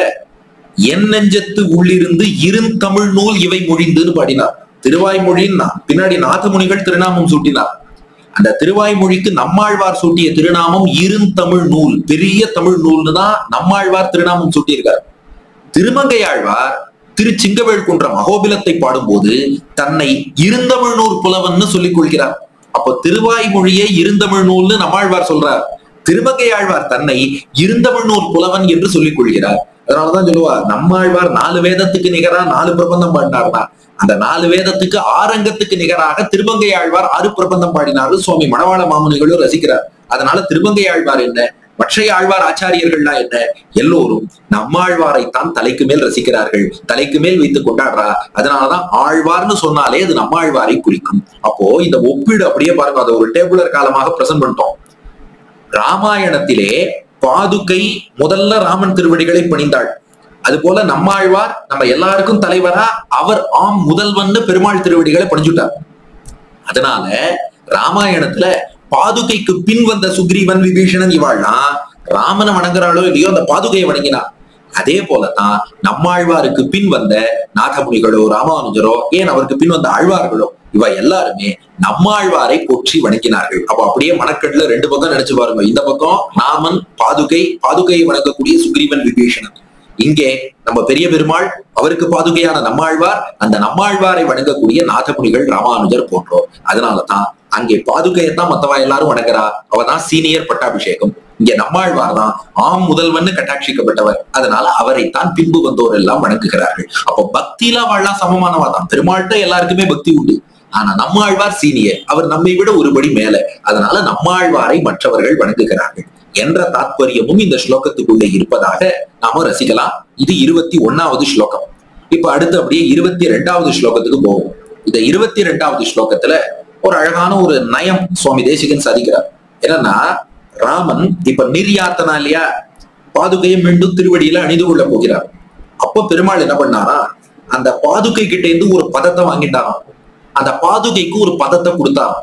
என் நெஞ்சத்து உள்ளிருந்து இருந்தமிழ் நூல் இவை மொழிந்துன்னு பாடினார். திருவாய்மொழின்னா பின்னாடி நாதமுனிகள் திருநாமம் சூட்டினார். அந்த திருவாய்மொழிக்கு நம்மாழ்வார் சூட்டிய திருநாமம் இருந்தமிழ் நூல், பெரிய தமிழ் நூல்னு தான் நம்மாழ்வார் திருநாமம் சூட்டியிருக்கார். திருமங்கை ஆழ்வார் திருச்சிங்கவேல் குன்ற மகோபிலத்தை பாடும்போது தன்னை இருந்தமிழ் நூல் புலவன்னு சொல்லிக் கொள்கிறார். அப்போ திருவாய்மொழியே இருந்தமிழ் நூல்னு நம்மாழ்வார் சொல்றார். திருமங்கை ஆழ்வார் தன்னை இருந்தமிழ் நூல் புலவன் என்று சொல்லிக் கொள்கிறார். அதனாலதான் சொல்லுவார், நம்மாழ்வார் நாலு வேதத்துக்கு நிகரா நாலு பிரபந்தம் பாடினார்னா அந்த நாலு வேதத்துக்கு ஆரங்கத்துக்கு நிகராக திருமங்கை ஆழ்வார் ஆறு பிரபந்தம் பாடினாரு. சுவாமி மணவாள மாமுனிகளும் ரசிக்கிறார். அதனால திருமங்கை ஆழ்வார் என்ன, மற்ற ஆழ்வார் ஆச்சாரியர்கள்லாம் என்ன, எல்லோரும் நம்மாழ்வாரைத்தான் தலைக்கு மேல் ரசிக்கிறார்கள், தலைக்கு மேல் வைத்து கொண்டாடுறா. அதனாலதான் ஆழ்வார்னு சொன்னாலே அது நம்மாழ்வாரை குறிக்கும். அப்போ இந்த ஒப்பீடு அப்படியே பாருங்க, அதை ஒரு டேபுலர் காலமாக பிரசன்ட் பண்ணிட்டோம். ராமாயணத்திலே பாதுகை முதல்ல ராமன் திருவடிகளை பணிந்தாள். அது போல நம்மாழ்வார் நம்ம எல்லாருக்கும் தலைவரா அவர் ஆம் முதல்வன் பெருமாள் திருவடிகளை பணிஞ்சுட்டார். அதனால ராமாயணத்துல பாதுகைக்கு பின் வந்த சுக்ரீவன் விபீஷணன் இவாள்லாம் ராமனை வணங்குறாளோ இல்லையோ அந்த பாதுகையை வணங்கினார். அதே போலதான் நம்மாழ்வாருக்கு பின் வந்த நாதமுனிகளோ ராமானுஜரோ ஏன் அவருக்கு பின் வந்த ஆழ்வார்களோ இவ எல்லாருமே நம்மாழ்வாரை போற்றி வணங்கினார்கள். அப்ப அப்படியே மனக்கண்ணுல ரெண்டு பக்கம் நினைச்சு பாருங்க. இந்த பக்கம் ராமன் பாதுகை, பாதுகையை வணங்கக்கூடிய சுக்ரீவன் விபீஷணன். இங்கே நம்ம பெரிய பெருமாள், அவருக்கு பாதுகையான நம்மாழ்வார், அந்த நம்மாழ்வாரை வணங்கக்கூடிய நாதமுனிகள் ராமானுஜர் போன்றோர். அதனாலதான் அங்கே பாதுகையத்தான் மத்தவா எல்லாரும் வணங்குறா. அவதான் சீனியர் பட்டாபிஷேகம். இங்க நம்மாழ்வார் தான் ஆம் முதல்வன் கட்டாட்சிக்கப்பட்டவர். அதனால அவரைத்தான் பின்பு வந்தோர் எல்லாம் வணங்குகிறார்கள். அப்போ பக்தியில வாழலாம் சமமானவா தான். பெருமாள்கிட்ட எல்லாருக்குமே பக்தி உண்டு. ஆனா நம்மாழ்வார் சீனியர், அவர் நம்மை விட ஒருபடி மேல. அதனால நம்மாழ்வாரை மற்றவர்கள் வணங்குகிறார்கள் என்ற தாத்பரியமும் இந்த ஸ்லோகத்துக்குள்ளே இருப்பதாக நாம ரசிக்கலாம். இது இருபத்தி ஒன்னாவது ஸ்லோகம். இப்ப அடுத்து அப்படியே இருபத்தி ரெண்டாவது ஸ்லோகத்துக்கு போவோம். இந்த இருபத்தி ரெண்டாவது ஸ்லோகத்துல ஒரு அழகான ஒரு நயம் சுவாமி தேசிகன் சாதிக்கிறார். என்னன்னா, ராமன் இப்ப நிர்யாத்தனா இல்லையா, பாதுகையை மீண்டும் திருவடியில அணிந்து கொள்ள போகிறார். அப்ப பெருமாள் என்ன பண்ணாரா, அந்த பாதுகை கிட்ட இருந்து ஒரு பதத்தை வாங்கிட்டாராம். அந்த பாதுகைக்கு ஒரு பதத்தை கொடுத்தாராம்.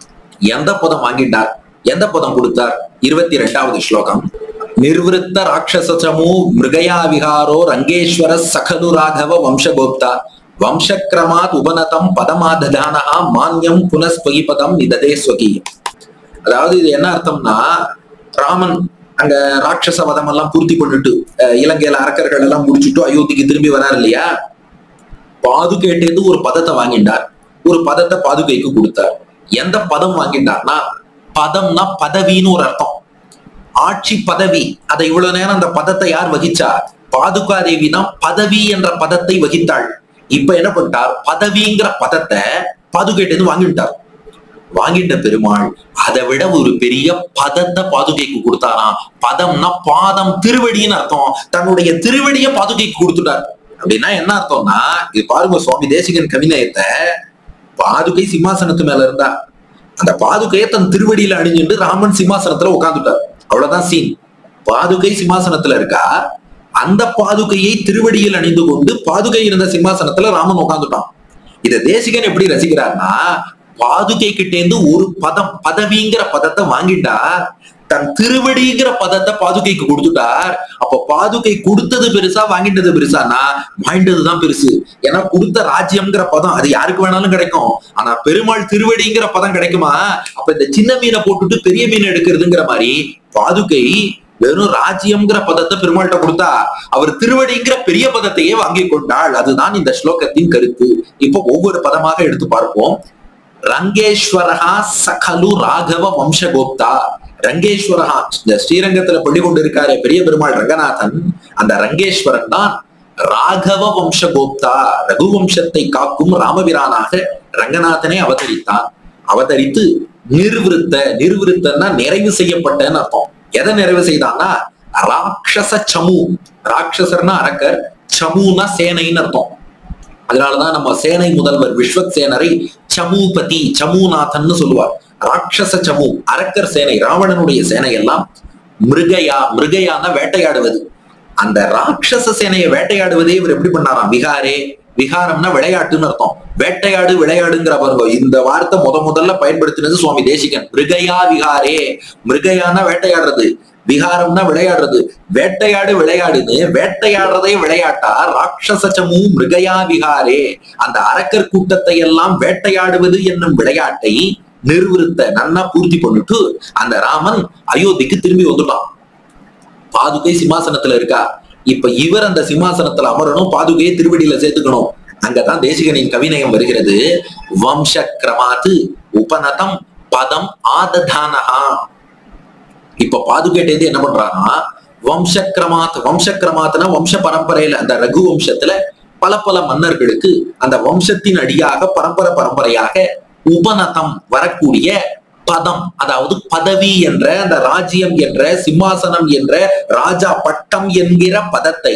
எந்த பதம் வாங்கிட்டார், எந்த பதம் கொடுத்தார்? இருபத்தி ரெண்டாவது ஸ்லோகம். நிர்வத்த ராட்சசமூ மிருகயா விகாரோ ரங்கேஸ்வர சகலு ராகவ வம்சகோப்தா வம்சக்கிரமாத் உபநதம் பதமாததானஹா மான்யம் புனஸ்வகிபதம் நிததே ஸ்வகீயம். அதாவது இது என்ன அர்த்தம்னா, ராமன் அங்க ராட்சச வதம் எல்லாம் பூர்த்தி பண்ணிட்டு இலங்கையில அரக்கர்கள் எல்லாம் முடிச்சுட்டு அயோத்திக்கு திரும்பி வராரு இல்லையா, பாதுகைட்டேந்து ஒரு பதத்தை வாங்கிட்டார். ஒரு பதத்தை பாதுகைக்கு கொடுத்தார். எந்த பதம் வாங்கிட்டார்னா, பதம்னா பதவின்னு ஒரு அர்த்தம், ஆட்சி பதவி. அதை இவ்வளவு நேரம் அந்த பதத்தை யார் வகிச்சா? பாதுகா தேவி தான் பதவி என்ற பதத்தை வகித்தாள். இப்ப என்ன பண்ணிட்டார், பதவிங்கிற பதத்தை பாதுகைட்டேந்து வாங்கிட்டார். வாங்கிட்ட பெருமாள் அதை விட ஒரு பெரிய பதத்தை பாதுகைக்கு கொடுத்தாராம். பதம்னா பாதம், திருவடின்னு அர்த்தம். தன்னுடைய திருவடியை பாதுகைக்கு கொடுத்துட்டார். அப்படின்னா என்ன அர்த்தம்னா, இது பாருங்க சுவாமி தேசிகன் கவிநயத்தை. பாதுகை சிம்மாசனத்து மேல இருந்தா அந்த பாதுகையை தன் திருவடியில அணிஞ்சுட்டு ராமன் சிம்மாசனத்துல உட்கார்ந்துட்டார். அவ்வளவுதான் சீன். பாதுகை சிம்மாசனத்துல இருக்கா, அந்த பாதுகையை திருவடியில் அணிந்து கொண்டு பாதுகை இருந்த சிம்மாசனத்துல ராமன் உட்கார்ந்துட்டான். இத தேசிகன் எப்படி ரசிக்கிறார்னா, பாதுகை கிட்ட இருந்து ஒரு பதம், பதவிங்கிற பதத்தை வாங்கிட்டார், தன் திருவடிங்கிற பதத்தை பாதுகைக்கு கொடுத்துட்டார். அப்ப பாதுகை கொடுத்தது பெருசா வாங்கிட்டது பெருசானா, வாங்கிட்டதுதான் பெருசு. ஏன்னா கொடுத்த ராஜ்யம்ங்கிற பதம் அது யாருக்கு வேணாலும் கிடைக்கும். ஆனா பெருமாள் திருவடிங்கிற பதம் கிடைக்குமா? அப்ப இந்த சின்ன மீனை போட்டுட்டு பெரிய மீன் எடுக்கிறதுங்கிற மாதிரி பாதுகை வெறும் ராஜ்யம்ங்கிற பதத்தை பெருமாள்கிட்ட கொடுத்தா, அவர் திருவடிங்கிற பெரிய பதத்தையே வாங்கி கொண்டாள். அதுதான் இந்த ஸ்லோகத்தின் கருத்து. இப்போ ஒவ்வொரு பதமாக எடுத்து பார்ப்போம். ரங்கேஸ்வரஹா சகலு ராகவ வம்சகோப்தா. ரங்கேஸ்வரஹா, இந்த ஸ்ரீரங்கத்துல பள்ளி கொண்டு இருக்காரு பெரிய பெருமாள் ரங்கநாதன், அந்த ரங்கேஸ்வரன் தான் ராகவ வம்சகோப்தா. ரகுவம்சத்தை காக்கும் ராமபிரானாக ரங்கநாதனே அவதரித்தான். அவதரித்து நிர்விருத்த, நிர்விருத்தன்னா நிறைவு செய்யப்பட்டன்னு அர்த்தம். எதை நிறைவு செய்தான்னா, ராட்சச சமு. ராட்சசர்னா அரக்கர், சமுனா சேனைன்னு அர்த்தம். அதனாலதான் நம்ம சேனை முதல்வர் விஸ்வக் சேனரை சமூபதி, சமூநாதன் சொல்லுவார். ராட்சச சமு, அரக்கர் சேனை, ராவணனுடைய சேனை எல்லாம் மிருகயா, மிருகயான வேட்டையாடுவது. அந்த ராட்சச சேனையை வேட்டையாடுவதே இவர் எப்படி பண்ணாராம், விகாரே. விகாரம்னா விளையாட்டுன்னு அர்த்தம். வேட்டையாடு விளையாடுங்கிற பாருங்க, இந்த வார்த்தை முத முதல்ல பயன்படுத்தினது சுவாமி தேசிகன். மிருகயா விகாரே, மிருகயான வேட்டையாடுறது, விகாரம்னா விளையாடுறது. வேட்டையாடு விளையாடுன்னு வேட்டையாடுறதே விளையாட்டா, ராட்சசமு மிருகயா விகாரே. அந்த அரக்கர் கூட்டத்தை எல்லாம் வேட்டையாடுவது என்னும் விளையாட்டை நிர்விருத்த நன்னா பூர்த்தி பண்ணிட்டு அந்த ராமன் அயோத்திக்கு திரும்பி வந்துட்டான். பாதுகை சிம்மாசனத்துல இருக்கா. இப்ப இவர் அந்த சிம்மாசனத்துல அமரணும், பாதுகையை திருவடியில சேர்த்துக்கணும். அங்கதான் தேசிகனின் கவிநயம் வருகிறது. வம்ச கிரமாத்து உபநதம் பதம் ஆததானஹா. இப்ப பாதுகைட்டேந்து என்ன பண்றாங்கன்னா, வம்சக்கிரமாத், வம்சக்கிரமாத்னா வம்ச பரம்பரையில அந்த ரகு வம்சத்துல பல பல மன்னர்களுக்கு அந்த வம்சத்தின் அடியாக பரம்பரை பரம்பரையாக உபநதம் வரக்கூடிய பதம், அதாவது பதவி என்ற அந்த ராஜ்யம் என்ற சிம்மாசனம் என்ற ராஜா பட்டம் என்கிற பதத்தை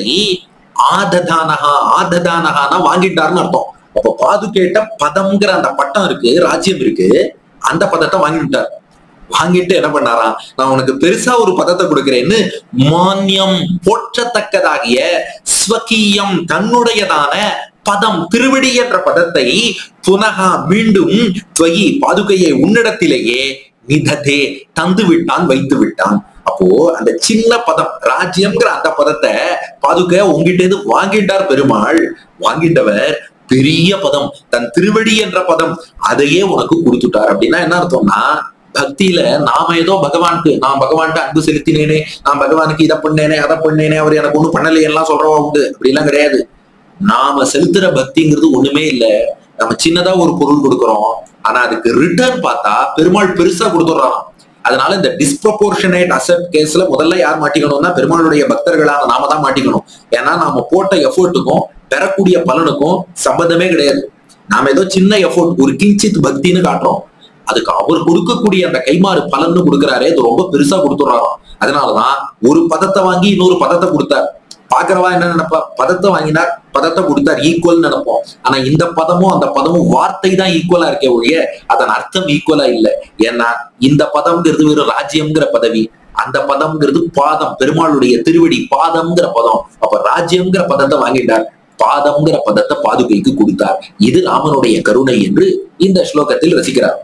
ஆததானகா ஆததானகானா வாங்கிட்டாருன்னு அர்த்தம். அப்ப பாதுகேட்ட பதம்ங்கிற அந்த பட்டம் இருக்கு, ராஜ்யம் இருக்கு, அந்த பதத்தை வாங்கிட்டார். வாங்கிட்டு என்ன பண்ணாரா, நான் உனக்கு பெருசா ஒரு பதத்தை கொடுக்கிறேன்னு மான்யம் போற்றத்தக்கதாகிய ஸ்வகீயம் தன்னுடையதான பதம் திருவடி என்ற பதத்தை புனகா மீண்டும் துவகி பாதுகையை உன்னிடத்திலேயே நிததே தந்து விட்டான், வைத்து விட்டான். அப்போ அந்த சின்ன பதம் ராஜ்யம்ங்கிற அந்த பதத்தை பாதுகை உங்ககிட்ட இருந்து வாங்கிட்டார் பெருமாள். வாங்கிட்டவர் பெரிய பதம் தன் திருவடி என்ற பதம் அதையே உனக்கு கொடுத்துட்டார். அப்படின்னா என்ன அர்த்தம்னா, பக்தியில நாம ஏதோ பகவானுக்கு நான் பகவான்கிட்ட அன்பு செலுத்தினேனே, நான் பகவானுக்கு இதை பண்ணேனே அதை பண்ணேனே, அவர் எனக்கு ஒண்ணும் பண்ணலையே எல்லாம் சொல்றவா உண்டு, அப்படிலாம் கிடையாது. நாம செலுத்துற பக்திங்கிறது ஒண்ணுமே இல்ல. நம்ம சின்னதா ஒரு பொருள் கொடுக்குறோம், ஆனா அதுக்கு ரிட்டர்ன் பார்த்தா பெருமாள் பெருசா கொடுத்துடுறான். அதனால இந்த டிஸ்ப்ரொபோர்ஷனேட் அசெப்ட் கேஸ்ல முதல்ல யார் மாட்டிக்கணும்னா பெருமாளுடைய பக்தர்களான நாம தான் மாட்டிக்கணும். ஏன்னா நாம போட்ட எஃபோர்ட்டுக்கும் பெறக்கூடிய பலனுக்கும் சம்பந்தமே கிடையாது. நாம ஏதோ சின்ன எஃபோர்ட் ஒரு கிஞ்சித் பக்தின்னு காட்டுறோம், அதுக்கு அவர் கொடுக்கக்கூடிய அந்த கைமாறு பலன்னு கொடுக்குறாரே அது ரொம்ப பெருசா கொடுத்துடுறாராம். அதனாலதான் ஒரு பதத்தை வாங்கி இன்னொரு பதத்தை கொடுத்தார். பாக்குறவா என்ன நினைப்பா, பதத்தை வாங்கினார் பதத்தை கொடுத்தார் ஈக்குவல் நினைப்போம். ஆனா இந்த பதமும் அந்த பதமும் வார்த்தை தான் ஈக்குவலா இருக்கே ஒழிய அதன் அர்த்தம் ஈக்குவலா இல்லை. ஏன்னா இந்த பதம்ங்கிறது ஒரு ராஜ்யம்ங்கிற பதவி, அந்த பதம்ங்கிறது பாதம், பெருமாளுடைய திருவடி பாதம்ங்கிற பதம். அப்ப ராஜ்யம்ங்கிற பதத்தை வாங்கிட்டார், பாதம்ங்கிற பதத்தை பாதுகைக்கு கொடுத்தார். இது ராமனுடைய கருணை என்று இந்த ஸ்லோகத்தில் ரசிக்கிறார்.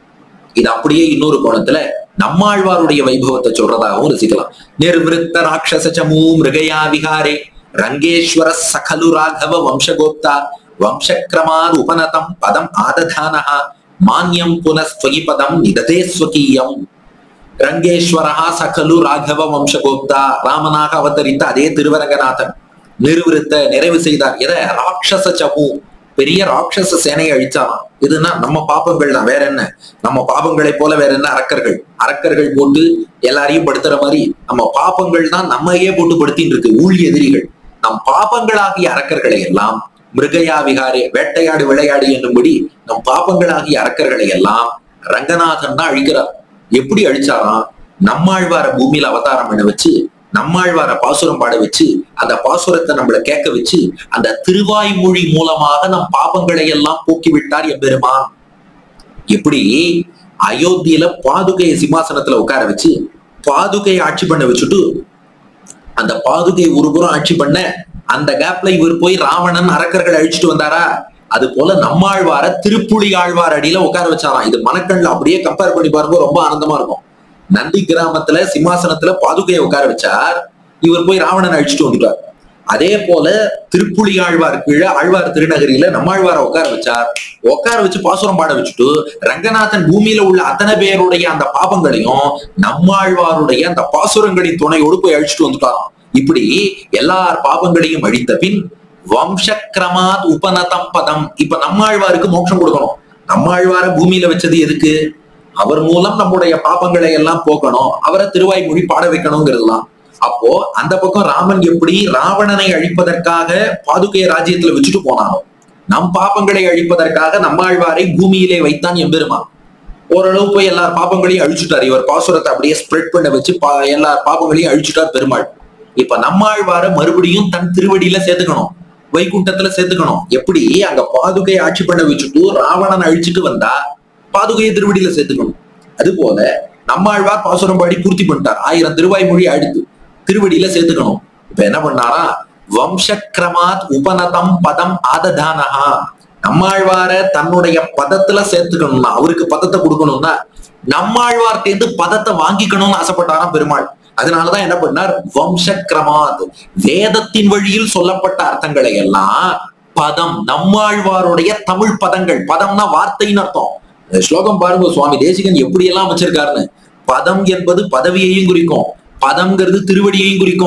இது அப்படியே இன்னொரு கோணத்துல நம்மாழ்வாருடைய வைபவத்தை சொல்றதாகவும் ரசிக்கலாம். நிர்விருத்த ராட்சச சமூ மிருகயா விகாரே ரங்கேஸ்வர சகலு ராகவ வம்சகோப்தா வம்சக்கிரமாத் உபநதம் பதம் ஆததானஹ மான்யம் புனஸ்வகி பதம் நிததே ஸ்வகீயம். ரங்கேஸ்வரஹா சகலு ராகவ வம்சகோப்தா, ராமனாக அவதரித்த அதே திருவரங்கநாதன் நிர்விருத்த நிறைவு செய்தார். எதை? ராட்சச சமூ, பெரிய ராட்சச சேனையை அழிச்சாலாம். இதுன்னா நம்ம பாப்பங்கள் தான், வேற என்ன? நம்ம பாப்பங்களை போல வேற என்ன? அரக்கர்கள் அரக்கர்கள் போட்டு எல்லாரையும் படுத்துற மாதிரி நம்ம பாப்பங்கள் தான் நம்மையே போட்டு படுத்தின்னு இருக்கு, ஊழி எதிரிகள். நம் பாப்பங்களாகிய அரக்கர்களை எல்லாம் மிருகயா விகாரே, வேட்டையாடு விளையாடு என்னும்படி நம் பாப்பங்களாகிய அரக்கர்களை எல்லாம் ரங்கநாதன் தான் அழிக்கிறார். எப்படி அழிச்சாராம்? நம்மாழ்வார பூமியில அவதாரம் பண்ண வச்சு, நம்மாழ்வார பாசுரம் பாட வச்சு, அந்த பாசுரத்தை நம்மளை கேட்க வச்சு, அந்த திருவாய்மொழி மூலமாக நம் பாபங்களை எல்லாம் போக்கிவிட்டார் எம்பெருமான். எப்படி அயோத்தியில பாதுகையை சிம்மாசனத்துல உட்கார வச்சு பாதுகையை ஆட்சி பண்ண வச்சுட்டு, அந்த பாதுகை ஒருபுறம் ஆட்சி பண்ண அந்த கேப்ல இவர் போய் ராவணன் அரக்கர்களை அழிச்சுட்டு வந்தாரா, அது போல நம்மாழ்வார திருப்புலி ஆழ்வார் அடியில உட்கார வச்சாராம். இது மனக்கண்ல அப்படியே கம்பேர் பண்ணி பாருங்க, ரொம்ப ஆனந்தமா இருக்கும். நந்தி கிராமத்துல சிம்மாசனத்துல பாதுகையை உட்கார வச்சார், இவர் போய் ராவணன் அழிச்சுட்டு வந்துட்டார். அதே போல திருப்புலி ஆழ்வார் கீழே ஆழ்வார் திருநகரியில நம்மாழ்வார உட்கார வச்சார். உட்கார வச்சு பாசுரம் பாட வச்சுட்டு ரங்கநாதன் பூமியில உள்ள அத்தனை பேருடைய அந்த பாபங்களையும் நம்மாழ்வாருடைய அந்த பாசுரங்களின் துணையோடு போய் அழிச்சுட்டு வந்துட்டாராம். இப்படி எல்லார் பாபங்களையும் அழித்த பின் வம்சக்கிரமாத் உபநதம் பதம், இப்ப நம்மாழ்வாருக்கு மோட்சம் கொடுக்கணும். நம்மாழ்வார பூமியில வச்சது எதுக்கு? அவர் மூலம் நம்முடைய பாபங்களை எல்லாம் போக்கணும், அவரை திருவாய்மொழி பாட வைக்கணுங்கிறதுலாம். அப்போ அந்த பக்கம் ராமன் எப்படி ராவணனை அழிப்பதற்காக பாதுகைய ராஜ்யத்துல வச்சுட்டு போனானோ, நம் பாபங்களை அழிப்பதற்காக நம்மாழ்வாரை பூமியிலே வைத்தான் எம்பெருமான். ஓரளவு போய் எல்லா பாபங்களையும் அழிச்சுட்டார். இவர் பாசுரத்தை அப்படியே ஸ்ப்ரெட் பண்ண வச்சு பா எல்லா பாபங்களையும் அழிச்சுட்டார் பெருமாள். இப்ப நம்மாழ்வார மறுபடியும் தன் திருவடியில சேர்த்துக்கணும், வைகுண்டத்துல சேர்த்துக்கணும். எப்படி அங்க பாதுகை ஆட்சி பண்ண வச்சுட்டு ராவணன் அழிச்சுட்டு வந்தா பாதுகையை திருவடியில சேர்த்துக்கணும். அது போல நம்மாழ்வார் பாசுரம் பாடி பூர்த்தி பண்ணிட்டார், ஆயிரம் திருவாய்மொழி அடுத்து திருவடியில சேர்த்துக்கணும். இப்ப என்ன பண்ணாரா, வம்சக்கிரமாத் உபநதம் பதம் ஆததானஹா, நம்மாழ்வார தன்னுடைய பதத்துல சேர்த்துக்கணும்னா, அவருக்கு பதத்தை கொடுக்கணும்னா நம்மாழ்வார்ட்டேந்து பதத்தை வாங்கிக்கணும்னு ஆசைப்பட்டாராம் பெருமாள். அதனாலதான் என்ன பண்ணார், வம்சக்கிரமாத் வேதத்தின் வழியில் சொல்லப்பட்ட அர்த்தங்களை எல்லாம் பதம், நம்மாழ்வாருடைய தமிழ் பதங்கள், பதம்னா வார்த்தைன்னு அர்த்தம். ஸ்லோகம் பாருங்க, சுவாமி தேசிகன் எப்படி எல்லாம் வச்சிருக்காருன்னு. பதம் என்பது பதவியையும் குறிக்கும், பதம்ங்கிறது திருவடியையும் குறிக்கும்,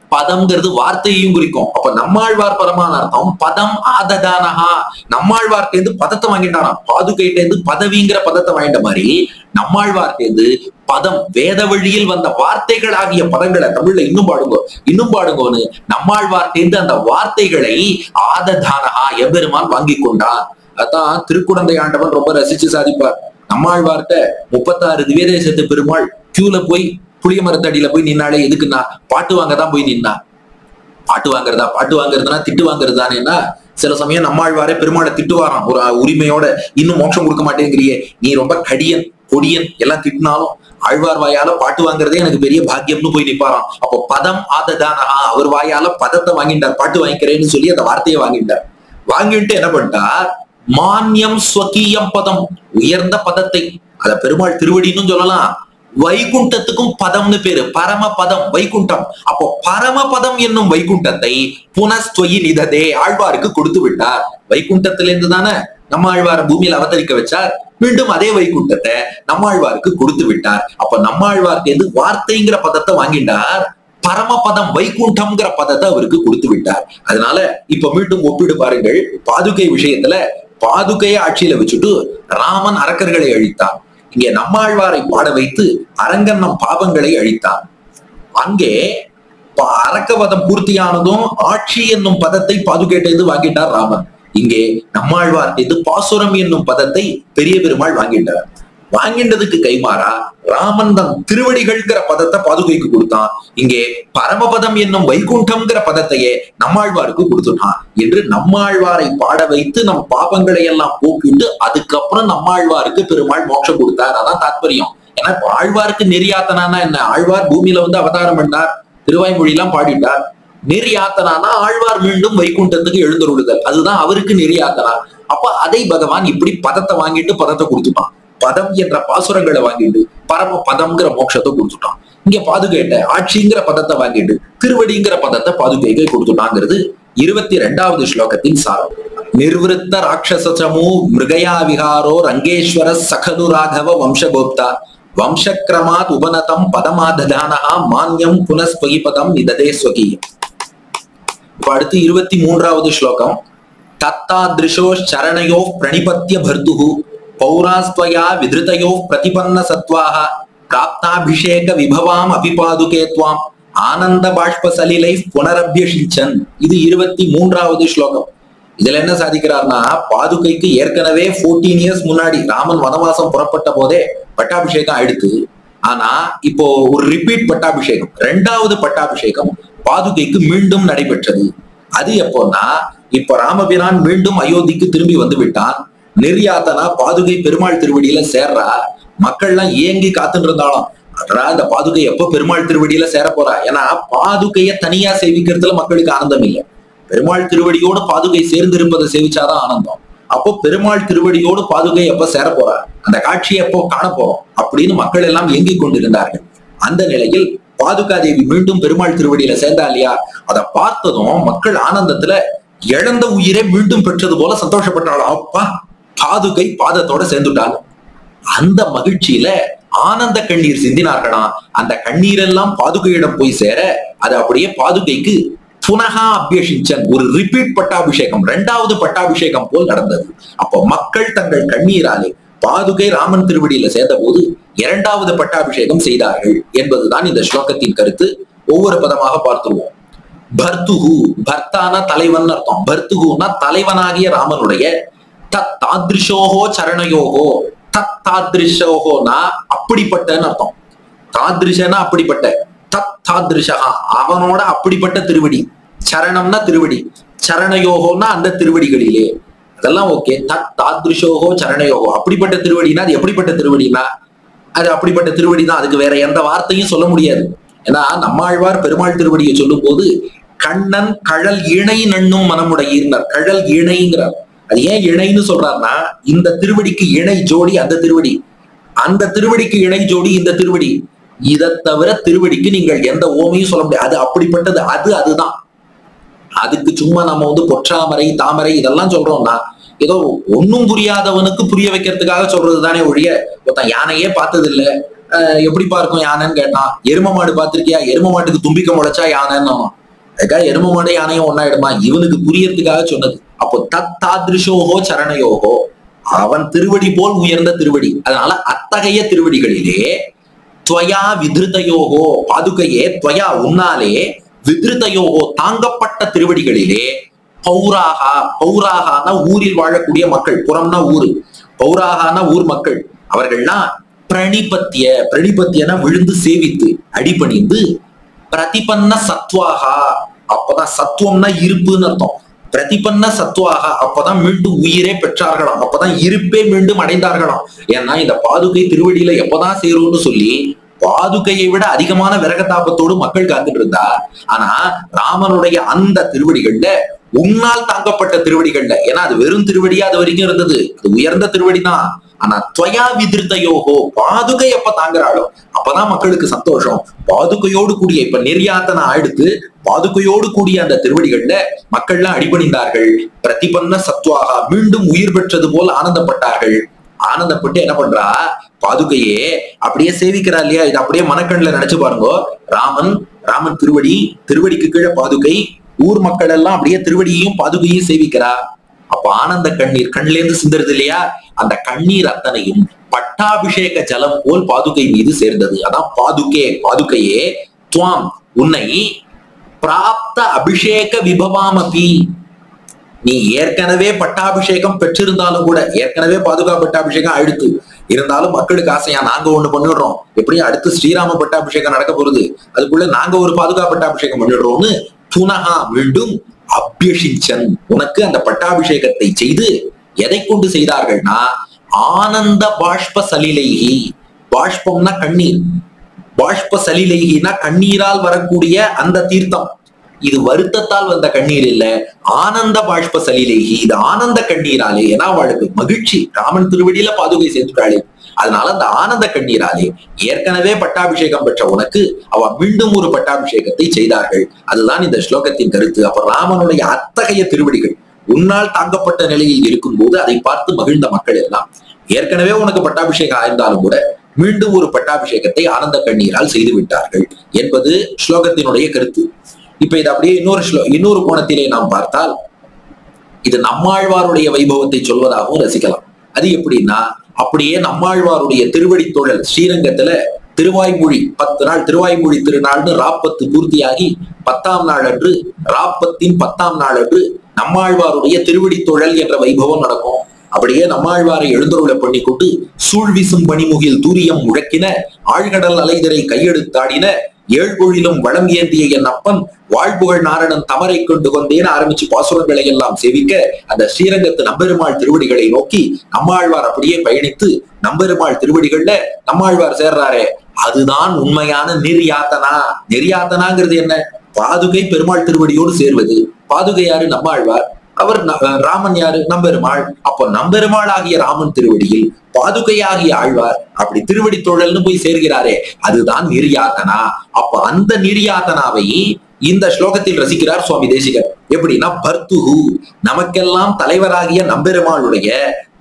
பதம்ங்கிறது வார்த்தையையும் குறிக்கும். அப்ப நம்மாழ்வார் பரமான அர்த்தம் பதம் ஆததானஹா, நம்மாழ்வார்ட்டேந்து பதத்தை வாங்கிட்டாராம். பாதுகைட்டேந்து பதவிங்கிற பதத்தை வாங்கிட்ட மாதிரி நம்மாழ்வார்ட்டேந்து பதம், வேத வழியில் வந்த வார்த்தைகள் ஆகிய பதங்களை தமிழ்ல இன்னும் பாடுங்கோ இன்னும் பாடுங்கோன்னு நம்மாழ்வார்ட்டேந்து அந்த வார்த்தைகளை ஆததானஹா எம்பெருமான் வாங்கி கொண்டான். அதான் திருக்குடந்தை ஆண்டவன் ரொம்ப ரசிச்சு சாதிப்பார். நம்மாழ்வார்ட்ட முப்பத்தாறு திவ்யதேசத்து பெருமாள் கியூல போய் புளிய மரத்தடியில போய் நின்னாலே எதுக்குன்னா பாட்டு வாங்கதான் போய் நின்னா. பாட்டு வாங்குறதா பாட்டு வாங்குறதுனா திட்டு வாங்குறதுதானேன்னா சில சமயம் நம்மாழ்வாரே பெருமாளை திட்டுவாராம் ஒரு உரிமையோட. இன்னும் மோட்சம் கொடுக்க மாட்டேங்கிறியே, நீ ரொம்ப கடியன் கொடியன் எல்லாம் திட்டினாலும் ஆழ்வார் வாயால பாட்டு வாங்குறதே எனக்கு பெரிய பாக்கியம்னு போய் நிப்பாராம். அப்போ பதம் ஆததானஹா, அவர் வாயால பதத்தை வாங்கிட்டார், பாட்டு வாங்கிக்கிறேன்னு சொல்லி அந்த வார்த்தையை வாங்கிட்டார். வாங்கிட்டு என்ன பண்ணிட்டார், மான்யம் ஸ்வகீயம் பதம், உயர்ந்த பதத்தை, அத பெருமாள் திருவடின்னு சொல்லலாம். வைகுண்டத்துக்கும் பதம்னு பேரு, பரம பதம் வைகுண்டம். அப்போ பரமபதம் என்னும் வைகுண்டத்தை புனஸ்துவயி நிததே, ஆழ்வாருக்கு கொடுத்து விட்டார். வைகுண்டத்திலிருந்து தானே நம்ம ஆழ்வார பூமியில அவதரிக்க வச்சார். மீண்டும் அதே வைகுண்டத்தை நம்மாழ்வாருக்கு கொடுத்து விட்டார். அப்ப நம்மாழ்வாருக்கு வார்த்தைங்கிற பதத்தை வாங்கிட்டார், பரமபதம் வைகுண்டம்ங்கிற பதத்தை அவருக்கு கொடுத்து விட்டார். அதனால இப்ப மீண்டும் ஒப்பிடு பாருங்கள். பாதுகை விஷயத்துல பாதுகையை ஆட்சியில வச்சுட்டு ராமன் அரக்கர்களை அழித்தான். இங்கே நம்மாழ்வாரை பாட வைத்து அரங்கன் நம் பாவங்களை அழித்தான். அங்கே அரக்கவதம் பூர்த்தியானதும் ஆட்சி என்னும் பதத்தை பாதுகேட்டது வாங்கிட்டார் ராமன். இங்கே நம்மாழ்வார் இது பாசுரம் என்னும் பதத்தை பெரிய பெருமாள் வாங்கிட்டார். வாங்கின்றதுக்கு கைமாறா ராமன் தன் திருவடிகள்ங்கிற பதத்தை பாதுகைக்கு கொடுத்தான். இங்கே பரமபதம் என்னும் வைகுண்டம்ங்கிற பதத்தையே நம்மாழ்வாருக்கு கொடுத்துட்டான் என்று நம்மாழ்வாரை பாட வைத்து நம் பாபங்களை எல்லாம் போக்கிட்டு அதுக்கப்புறம் நம்மாழ்வாருக்கு பெருமாள் மோட்சம் கொடுத்தார். அதான் தாத்பரியம். ஏன்னா ஆழ்வாருக்கு நெறியாத்தனானா என்ன, ஆழ்வார் பூமியில வந்து அவதாரம் பண்ணார், திருவாய்மொழி எல்லாம் பாடிட்டார். நெறியாத்தனானா ஆழ்வார் மீண்டும் வைகுண்டத்துக்கு எழுந்தருளுதல், அதுதான் அவருக்கு நெறியாத்தனா. அப்ப அதை பகவான் இப்படி பதத்தை வாங்கிட்டு பதத்தை கொடுத்துட்டான். பதம் என்ற பாசுரங்களை வாங்கிட்டு பரம பதம்ங்கிற மோட்சத்தை கொடுத்துட்டான். இங்க பாதுகைட்ட ஆட்சிங்கிற பதத்தை வாங்கிட்டு திருவடிங்கிற பதத்தை பாதுகைக்கு கொடுத்துட்டாங்கிறது இருபத்தி ரெண்டாவது ஸ்லோகத்தின் சாரம். நிர்வத்த ராட்சசமு மிருகயா விகாரோ ரங்கேஸ்வர சகலு ராகவ வம்சகோப்தா வம்சக்கிரமாத் உபநதம் பதமாததானஹா மான்யம் புனஸ்வகி பதம் நிததே ஸ்வகீயம். இப்ப அடுத்து இருபத்தி மூன்றாவது ஸ்லோகம். தத்தாத்ரிஷோ சரணயோ பிரணிபத்ய பர்துஹு பௌராஸ்த்வயா விதிருதயோ பிரதிபன்ன சத்வாஹ பிராப்தாபிஷேக விபவாம் அபிபாதுகே த்வாம் ஆனந்த பாஷ்ப சலிலை புனரபியஷிச்சன். இது இருபத்தி மூன்றாவது ஸ்லோகம். இதுல என்ன சாதிக்கிறார்னா, பாதுகைக்கு ஏற்கனவே போர்டீன் இயர்ஸ் முன்னாடி ராமன் வனவாசம் புறப்பட்ட போதே பட்டாபிஷேகம் ஆயிடுத்து. ஆனா இப்போ ஒரு ரிப்பீட் பட்டாபிஷேகம், ரெண்டாவது பட்டாபிஷேகம் பாதுகைக்கு மீண்டும் நடைபெற்றது. அது எப்போன்னா, இப்ப ராமபிரான் மீண்டும் அயோத்திக்கு திரும்பி வந்து விட்டான். நெறியாத்தனா பாதுகை பெருமாள் திருவடியில சேர்றா. மக்கள் எல்லாம் ஏங்கி காத்துட்டு இருந்தாலும் இந்த பாதுகை எப்ப பெருமாள் திருவடியில சேர போறா. ஏன்னா பாதுகைய தனியா சேவிக்கிறதுல மக்களுக்கு ஆனந்தம் இல்லை. பெருமாள் திருவடியோடு பாதுகை சேர்ந்து இருப்பதை சேவிச்சாதான் ஆனந்தம். அப்போ பெருமாள் திருவடியோடு பாதுகை எப்ப சேர போறா, அந்த காட்சியை எப்போ காண போறோம் அப்படின்னு மக்கள் எல்லாம் ஏங்கி கொண்டிருந்தார்கள். அந்த நிலையில் பாதுகாதேவி மீண்டும் பெருமாள் திருவடியில சேர்ந்தா இல்லையா, அதை பார்த்ததும் மக்கள் ஆனந்தத்துல இழந்த உயிரை மீண்டும் பெற்றது போல சந்தோஷப்பட்டாலும் அப்பா பாதுகை பாதத்தோட சேர்ந்துட்டாங்க. அந்த மகிழ்ச்சியில ஆனந்த கண்ணீர் சிந்தினார்களாம். அந்த கண்ணீர் எல்லாம் பாதுகையிடம் போய் சேர அது அப்படியே பாதுகைக்கு புனகா அபியஷிச்சன், ஒரு ரிப்பீட் பட்டாபிஷேகம், இரண்டாவது பட்டாபிஷேகம் போல் நடந்தது. அப்போ மக்கள் தங்கள் கண்ணீராலே பாதுகை ராமன் திருவடியில சேர்ந்த போது இரண்டாவது பட்டாபிஷேகம் செய்தார்கள் என்பதுதான் இந்த ஸ்லோகத்தின் கருத்து. ஒவ்வொரு பதமாக பார்த்துருவோம். பர்துகு, பர்த்தான தலைவன் அர்த்தம். பர்துகுனா தலைவனாகிய ராமனுடைய. தத் தாத்ரிஷோகோ சரணயோகோ, தத் தாத்ரிஷோகோனா அப்படிப்பட்டன்னு அர்த்தம். தாத்ரிஷனா அப்படிப்பட்ட, தத் தாத்ரிஷா அவனோட அப்படிப்பட்ட திருவடி. சரணம்னா திருவடி, சரணயோகோனா அந்த திருவடிகளிலே. அதெல்லாம் ஓகே. தத் தாத்ரிஷோகோ சரணயோகோ, அப்படிப்பட்ட திருவடினா அது எப்படிப்பட்ட திருவடினா அது அப்படிப்பட்ட திருவடிதான். அதுக்கு வேற எந்த வார்த்தையும் சொல்ல முடியாது. ஏன்னா நம்மாழ்வார் பெருமாள் திருவடியை சொல்லும் போது கண்ணன் கழல் இணை நண்ணும் மனமுடையீர்னார். கழல் இணைங்கிறார். அது ஏன் இணைன்னு சொல்றாருன்னா, இந்த திருவடிக்கு இணை ஜோடி அந்த திருவடி, அந்த திருவடிக்கு இணை ஜோடி இந்த திருவடி. இதை தவிர திருவடிக்கு நீங்கள் எந்த ஓமையும் சொல்ல முடியாது. அது அப்படிப்பட்டது, அது அதுதான். அதுக்கு சும்மா நம்ம வந்து பொற்றாமரை தாமரை இதெல்லாம் சொல்றோம்னா ஏதோ ஒன்னும் புரியாதவனுக்கு புரிய வைக்கிறதுக்காக சொல்றது தானே ஒழிய, ஒருத்தன் யானையே பார்த்தது இல்லை, எப்படிப்பா இருக்கும் யானைன்னு கேட்டான். எரும மாடு பார்த்திருக்கியா? எரும மாட்டுக்கு தும்பிக்க முளைச்சா யானைன்னு. அதுக்காக எரும மாடு யானையும் ஒன்னாயிடுமா? இவனுக்கு புரியறதுக்காக சொன்னது. அப்போ தத்தாதிருஷோகோ சரணயோகோ, அவன் திருவடி போல் உயர்ந்த திருவடி. அதனால அத்தகைய திருவடிகளிலே துவயா விதிருதயோகோ, பாதுகையே துவயா உன்னாலே, விதிருதயோகோ தாங்கப்பட்ட திருவடிகளிலே, பௌராகா, பௌராகான ஊரில் வாழக்கூடிய மக்கள், புறம்னா ஊரு, பௌராகான ஊர் மக்கள், அவர்கள்லாம் பிரணிபத்திய, பிரணிபத்தியனா விழுந்து சேவித்து அடிபணிந்து, பிரதிபன்ன சத்வாகா, அப்பதான் சத்துவம்னா இருப்புன்னு அர்த்தம், பிரதிபன்ன சத்வாகா, அப்பதான் மீண்டும் உயிரே பெற்றார்களாம், அப்பதான் இருப்பே மீண்டும் அடைந்தார்களாம். ஏன்னா இந்த பாதுகை திருவடியில எப்பதான் சேரும்னு சொல்லி பாதுகையை விட அதிகமான விரகதாபத்தோடு மக்கள் காத்துட்டு இருந்தா. ஆனா ராமனுடைய அந்த திருவடிகள்ல, உன்னால் தாங்கப்பட்ட திருவடிகள்ல, ஏன்னா அது வெறும் திருவடியா அது வரைக்கும் இருந்தது, அது உயர்ந்த திருவடிதான். ஆனா துவயா விதிருதயோகோ, பாதுகை எப்ப தாங்குறாளோ அப்பதான் மக்களுக்கு சந்தோஷம். பாதுகையோடு கூடிய, இப்ப நிர்யாத்தனை ஆயிடுத்து, பாதுகையோடு கூடிய அந்த திருவடிகள்ல மக்கள்லாம் அடிபணிந்தார்கள். பிரதிபன்ன சத்வாகா, மீண்டும் உயிர் பெற்றது போல் ஆனந்தப்பட்டார்கள். ஆனந்தப்பட்டு என்ன பண்றா, பாதுகையே அப்படியே சேவிக்கிறா இல்லையா? இது அப்படியே மனக்கண்ணுல நினைச்சு பாருங்க. ராமன், ராமன் திருவடி, திருவடிக்கு கீழே பாதுகை, ஊர் மக்கள் எல்லாம் அப்படியே திருவடியையும் பாதுகையும் சேவிக்கிறா. அப்ப ஆனந்த கண்ணீர் கண்ணில இருந்து சிந்துறது இல்லையா? அந்த கண்ணீர் அத்தனையும் பட்டாபிஷேக ஜலம் போல் பாதுகை மீது சேர்ந்தது. அதான் பாதுகே, பாதுகையே துவாம், உன்னை பிராப்த அபிஷேக விபவாமபி, நீ ஏற்கனவே பட்டாபிஷேகம் பெற்றிருந்தாலும் கூட, ஏற்கனவே பாதுகா பட்டாபிஷேகம் ஆயிடுத்து இருந்தாலும் மக்களுக்கு ஆசையா நாங்க ஒண்ணு பண்ணிடுறோம், எப்படியும் அடுத்து ஸ்ரீராம பட்டாபிஷேகம் நடக்க போறது, அதுக்குள்ள நாங்க ஒரு பாதுகா பட்டாபிஷேகம் பண்ணிடுறோம்னு புனகா மீண்டும் அபியஷிச்சன், உனக்கு அந்த பட்டாபிஷேகத்தை செய்து எதை கொண்டு செய்தார்கள்னா ஆனந்த பாஷ்ப சலிலைகி, பாஷ்பம்னா கண்ணீர், பாஷ்ப சலிலைகினா கண்ணீரால் வரக்கூடிய அந்த தீர்த்தம். இது வருத்தத்தால் வந்த கண்ணீர் இல்ல, ஆனந்த பாஷ்ப சலிலைகி, இது ஆனந்த கண்ணீராலே. ஏன்னா அவளுக்கு மகிழ்ச்சி, ராமன் திருவடியில பாதுகை சேர்த்துட்டாளே, அதனால அந்த ஆனந்த கண்ணீராலே ஏற்கனவே பட்டாபிஷேகம் பெற்ற உனக்கு அவ மீண்டும் ஒரு பட்டாபிஷேகத்தை செய்தார்கள். அதுதான் இந்த ஸ்லோகத்தின் கருத்து. அப்ப ராமனுடைய அத்தகைய திருவடிகள் உன்னால் தாங்கப்பட்ட நிலையில் இருக்கும் போது அதை பார்த்து மகிழ்ந்த மக்கள் எல்லாம் ஏற்கனவே உனக்கு பட்டாபிஷேகம் ஆயிருந்தாலும் கூட மீண்டும் ஒரு பட்டாபிஷேகத்தை ஆனந்த கண்ணீரால் செய்து விட்டார்கள் என்பது ஸ்லோகத்தினுடைய கருத்து. இப்ப இது அப்படியே இன்னொரு ஸ்லோ இன்னொரு கோணத்திலே நாம் பார்த்தால் இது நம்மாழ்வாருடைய வைபவத்தை சொல்வதாகவும் ரசிக்கலாம். அது எப்படின்னா, அப்படியே நம்மாழ்வாருடைய திருவடி தொழல் ஸ்ரீரங்கத்துல திருவாய்மொழி பத்து நாள், திருவாய்மொழி திருநாள்னு ராப்பத்து பூர்த்தியாகி பத்தாம் நாள் அன்று, ராப்பத்தின் பத்தாம் நாள் அன்று நம்மாழ்வாருடைய திருவடி தொழல் என்ற வைபவம் நடக்கும். அப்படியே நம்மாழ்வாரை எழுந்தருளை பண்ணி கொண்டு சூழ் வீசும் பனிமுகில் தூரியம் முழக்கின, ஆழ்கடல் அலைதரை கையெடுத்தாடின, ஏழ்கொழிலும் வளம் ஏந்திய என் அப்பன் வாழ்புகழ் நாரணன் தமரை கொண்டு கொண்டேன்னு ஆரம்பிச்சு பாசுரங்களை எல்லாம் சேவிக்க அந்த ஸ்ரீரங்கத்து நம்பெருமாள் திருவடிகளை நோக்கி நம்மாழ்வார் அப்படியே பயணித்து நம்பெருமாள் திருவடிகள்ல நம்மாழ்வார் சேர்றாரே, அதுதான் உண்மையான நிர்யாத்தனா. நிர்யாத்தனாங்கிறது என்ன? பாதுகை பெருமாள் திருவடியோடு சேர்வது. பாதுகை யாரு? நம்மாழ்வார். அவர் ராமன் யாரு? நம்பெருமாள். அப்போ நம்பெருமாள் ஆகிய ராமன் திருவடியில் பாதுகையாகிய ஆழ்வார் அப்படி திருவடி தொழல்னு போய் சேர்கிறாரே, அதுதான் நிர்யாத்தனா. அப்ப அந்த நிர்யாத்தனாவை இந்த ஸ்லோகத்தில் ரசிக்கிறார் சுவாமி தேசிகர். எப்படின்னா, பர்த்துஹு, நமக்கெல்லாம் தலைவராகிய நம்பெருமாளுடைய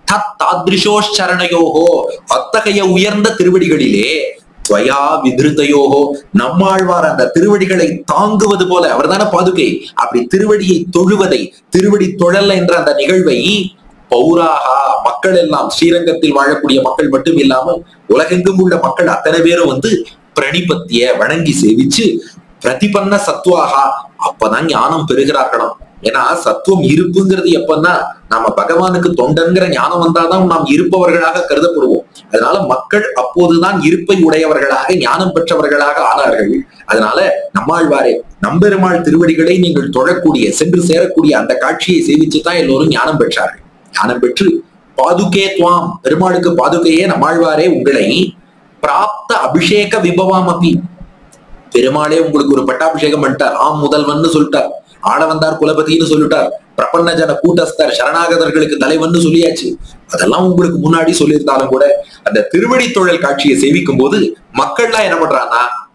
தத்தாத்ரிஷோச்சரணயோகோ, அத்தகைய உயர்ந்த திருவடிகளிலே துவயா விதிருதயோகோ, நம்மாழ்வார் அந்த திருவடிகளை தாங்குவது போல, அவர் தானே பாதுகை, அப்படி திருவடியை தொழுவதை, திருவடி தொழல் என்ற அந்த நிகழ்வை பௌராகா மக்கள் எல்லாம், ஸ்ரீரங்கத்தில் வாழக்கூடிய மக்கள் மட்டும் இல்லாமல் உலகெங்கும் உள்ள மக்கள் அத்தனை பேரும் வந்து பிரணிபத்திய வணங்கி சேவிச்சு பிரதிபன்ன சத்வாகா, அப்பதான் ஞானம் பெறுகிறார்களாம். ஏன்னா சத்துவம் இருப்புங்கிறது எப்பன்னா நாம பகவானுக்கு தொண்டன்கிற ஞானம் வந்தாதான் நாம் இருப்பவர்களாக கருதப்படுவோம். அதனால மக்கள் அப்போதுதான் இருப்பை உடையவர்களாக ஞானம் பெற்றவர்களாக ஆனார்கள். அதனால நம்மாழ்வாரே, நம்பெருமாள் திருவடிகளை நீங்கள் தொழக்கூடிய, சென்று சேரக்கூடிய அந்த காட்சியை சேவிச்சுதான் எல்லோரும் ஞானம் பெற்றார்கள். ஞானம் பெற்று பாதுகே துவாம், பெருமாளுக்கு பாதுகையே நம்மாழ்வாரே உங்களை பிராப்த அபிஷேக விபவாம் அப்பி, பெருமாளே உங்களுக்கு ஒரு பட்டாபிஷேகம் பண்ணிட்டார், ஆம் முதல்வன்னு சொல்லிட்டார், ஆள வந்தார் குலபதினு சொல்லிட்டார், பிரபன்ன ஜன கூட்டஸ்தர் சரணாகதர்களுக்கு தலைவன்னு சொல்லியாச்சு. அதெல்லாம் உங்களுக்கு முன்னாடி சொல்லியிருந்தாலும் கூட அந்த திருவடி தொழல் காட்சியை சேவிக்கும் போது மக்கள்லாம் என்ன பண்றாங்கன்னா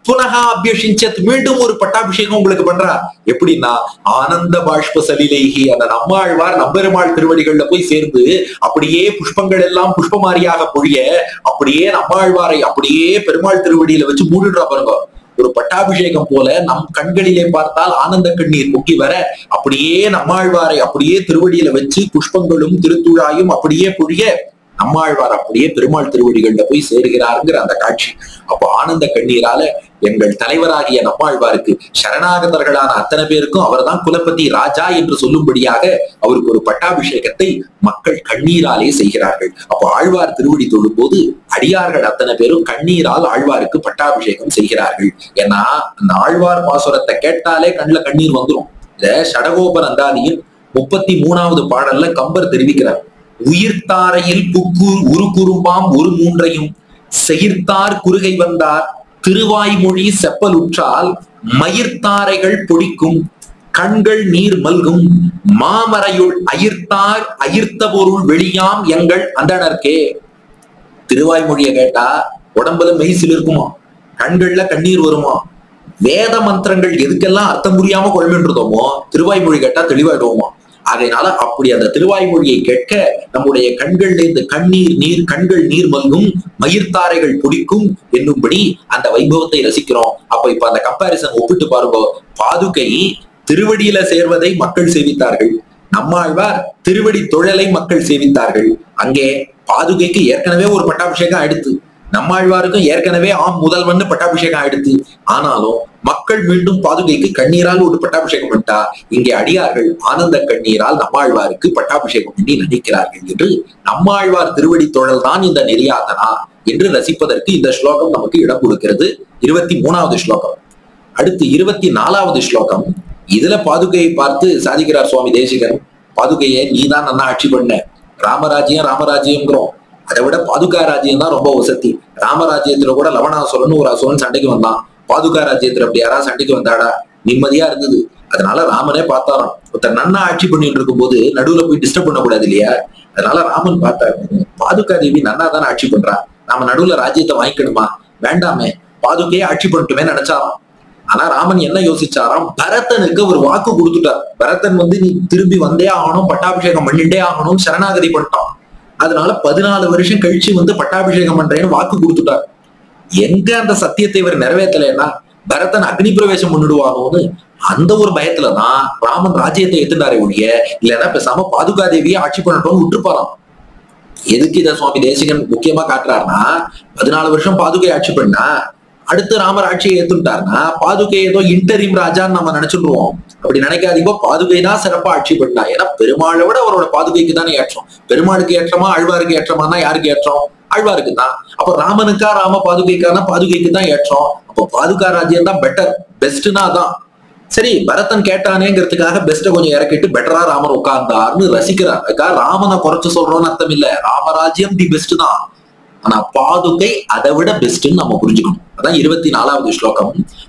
புனகா அபியஷிஞ்சத் மீண்டும் ஒரு பட்டாபிஷேகம் உங்களுக்கு பண்றா. எப்படின்னா ஆனந்த பாஷ்ப சலிலேகி, அந்த நம்மாழ்வார் நம்பெருமாள் திருவடிகள்ல போய் சேர்ந்து அப்படியே புஷ்பங்கள் எல்லாம் புஷ்பமாரியாக பொழிய அப்படியே நம்மாழ்வாரை அப்படியே பெருமாள் திருவடியில வச்சு மூடிடுறா பாருங்க. ஒரு பட்டாபிஷேகம் போல நம் கண்களிலே பார்த்தால் ஆனந்த கண்ணீர் முக்கி வர அப்படியே நம்மாழ்வாரை அப்படியே திருவடியில வச்சு புஷ்பங்களும் திருத்துழாயும் அப்படியே பொழிய நம்மாழ்வார் அப்படியே பெருமாள் திருவடிகள்ல போய் சேருகிறாருங்கிற அந்த காட்சி. அப்போ ஆனந்த கண்ணீரால எங்கள் தலைவராகிய நம்மாழ்வாருக்கு சரணாகதர்களான அத்தனை பேருக்கும் அவர்தான் குலபதி ராஜா என்று சொல்லும்படியாக அவருக்கு ஒரு பட்டாபிஷேகத்தை மக்கள் கண்ணீராலே செய்கிறார்கள். அப்போ ஆழ்வார் திருவடி தொழும் போது அடியார்கள் அத்தனை பேரும் கண்ணீரால் ஆழ்வாருக்கு பட்டாபிஷேகம் செய்கிறார்கள். ஏன்னா அந்த ஆழ்வார் பாசுரத்தை கேட்டாலே கண்ணுல கண்ணீர் வந்துடும். இத ஷடகோபர் அந்தாதியின் முப்பத்தி மூணாவது பாடல்ல கம்பர் தெரிவிக்கிறார். உயிர்த்தாரையில் புக்கு உரு குறும்பாம் ஒரு மூன்றையும் செயிர்த்தார் குறுகை வந்தார் திருவாய்மொழி செப்பலுற்றால் மயிர்த்தாரைகள் பொடிக்கும் கண்கள் நீர் மல்கும் மாமரையுள் அயிர்த்தார் அயிர்த்த பொருள் வெளியாம் எங்கள் அந்தணர்க்கே. திருவாய்மொழியை கேட்டா உடம்புல மெய்சில் இருக்குமா, கண்கள்ல கண்ணீர் வருமா, வேத மந்திரங்கள் எதுக்கெல்லாம் அர்த்தம் புரியாம குழம்பின்றதோமோ திருவாய்மொழி கேட்டா தெளிவாயிடுவோமா. அதனால அப்படி அந்த திருவாய்மொழியை கேட்க நம்முடைய கண்கள்ல இந்த கண்ணீர் நீர் கண்கள் நீர் மல்கும் மயிர்த்தாரைகள் பிடிக்கும் என்னும்படி அந்த வைபவத்தை ரசிக்கிறோம். அப்ப இப்ப அந்த கம்பாரிசன் ஒப்பிட்டு பாருங்க. பாதுகை திருவடியில சேர்வதை மக்கள் சேவித்தார்கள், நம்மாழ்வார் திருவடி தொழலை மக்கள் சேவித்தார்கள். அங்கே பாதுகைக்கு ஏற்கனவே ஒரு பட்டாபிஷேகம் ஆயிடுத்து, நம்மாழ்வாருக்கும் ஏற்கனவே ஆம் முதல்வன் பட்டாபிஷேகம் ஆயிடுத்து. ஆனாலும் மக்கள் மீண்டும் பாதுகைக்கு கண்ணீரால் ஒரு பட்டாபிஷேகம் பண்ணிட்டா, இங்கே அடியார்கள் ஆனந்த கண்ணீரால் நம்மாழ்வாருக்கு பட்டாபிஷேகம் பண்ணி நடிக்கிறார்கள் என்று நம்மாழ்வார் திருவடி தொழல் தான் இந்த நெறியாதனா என்று ரசிப்பதற்கு இந்த ஸ்லோகம் நமக்கு இடம் கொடுக்கிறது. இருபத்தி மூணாவது ஸ்லோகம். அடுத்து இருபத்தி நாலாவது ஸ்லோகம். இதுல பாதுகையை பார்த்து சாதிக்கிறார் சுவாமி தேசிகன். பாதுகையை நீதான் நல்லா ஆட்சி பண்ண, ராமராஜ்யம் ராமராஜ்யம்ங்கிறோம், அதை விட பாதுகா ராஜ்யம் தான் ரொம்ப வசதி. ராமராஜ்யத்துல கூட லவணாசுரன் ஒரு அசுரன் சண்டைக்கு வந்தான், பாதுகா ராஜ்யத்துல அப்படி யாராவது சண்டைக்கு வந்தாடா, நிம்மதியா இருந்தது. அதனால ராமனே பார்த்தாராம், ஒருத்தர் நன்னா ஆட்சி பண்ணிட்டு இருக்கும் போது நடுவுல போய் டிஸ்டர்ப் பண்ணக்கூடாது இல்லையா. அதனால ராமன் பார்த்தாரு, பாதுகா தேவி நன்னா தானே ஆட்சி பண்றா, நாம நடுவுல ராஜ்யத்தை வாங்கிக்கணுமா, வேண்டாமே, பாதுகையே ஆட்சி பண்ணட்டுமே நினைச்சாராம். ஆனா ராமன் என்ன யோசிச்சாராம், பரதனுக்கு ஒரு வாக்கு கொடுத்துட்டார். பரதன் வந்து நீ திரும்பி வந்தே ஆகணும், பட்டாபிஷேகம் பண்ணிட்டே ஆகணும், சரணாகதி பண்ணிட்டான். அதனால பதினாலு வருஷம் கழிச்சு வந்து பட்டாபிஷேகம் பண்றேன்னு வாக்கு கொடுத்துட்டார். எங்க அந்த சத்தியத்தை இவர் நிறைவேற்றலைன்னா பரதன் அக்னி பிரவேசம் பண்ணிடுவானோன்னு அந்த ஒரு பயத்துலதான் ராமன் ராஜ்யத்தை ஏத்துட்டாரே ஒழிய, இல்லைன்னா பேசாம பாதுகா தேவியை ஆட்சி பண்ணட்டோம்னு விட்டுருப்பாராம். எதுக்கு இதை சுவாமி தேசிகன் முக்கியமா காட்டுறாருன்னா, பதினாலு வருஷம் பாதுகை ஆட்சி பண்ணா அடுத்து ராமர் ஆட்சியை ஏத்துட்டாருன்னா பாதுகை ஏதோ இன்டரிம் ராஜான்னு நம்ம நினைச்சுடுவோம். அப்படி நினைக்காதீங்க, பாதுகை தான் சிறப்பா ஆட்சி பண்ணா. ஏன்னா பெருமாளை விட அவரோட பாதுகைக்கு தானே ஏற்றம். பெருமாளுக்கு ஏற்றமா ஆழ்வாருக்கு ஏற்றமானா யாருக்கு ஏற்றம்? ஆழ்வாருக்கு தான். அப்ப ராமனுக்கா ராம பாதுகைக்கான பாதுகைக்கு தான் ஏற்றம். அப்போ பாதுகா ராஜ்யம் தான் பெட்டர், பெஸ்ட்னா தான். சரி, பரதன் கேட்டானேங்கிறதுக்காக பெஸ்ட கொஞ்சம் இறக்கிட்டு பெட்டரா ராமர் உட்கார்ந்தார்னு ரசிக்கிறார். அதுக்காக ராமனை குறைச்சு சொல்றோம்னு அர்த்தம் இல்ல, ராமராஜ்யம் தி பெஸ்ட் தான். ஆனா பாதுகை அதை விட பெஸ்ட்ன்னு நம்ம புரிஞ்சுக்கணும். அதான் இருபத்தி நாலாவது ஸ்லோகம்.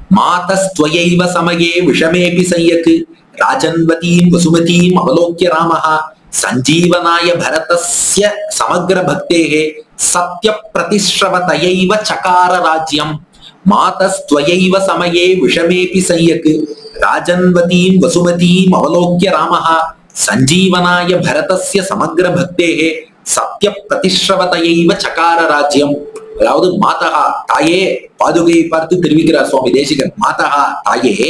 மாதஸ்த்வயைவ சமயே விஷமேபி சையக்கு ராஜன்வதீம் வசுமதீம் அவலோக்கிய ராமஹா சஞ்சீவனாய பரதஸ்ய சமக்ர பக்தேஹே சத்ய பிரதிஸ்ரவதயைவ சகார ராஜ்யம். மாதஸ்த்வயைவ சமயே விஷமேபி சையக்கு ராஜன்வதீம் வசுமதீம் அவலோக்கிய ராமஹா சஞ்சீவனாய பரதஸ்ய சமக்ர பக்தேஹே சத்ய பிரதிஸ்ரவதையைவ சகார ராஜ்யம். அதாவது மாதகா தாயே, பாதுகையை பார்த்து தெரிவிக்கிறார் சுவாமி தேசிகன். மாதகா தாயே,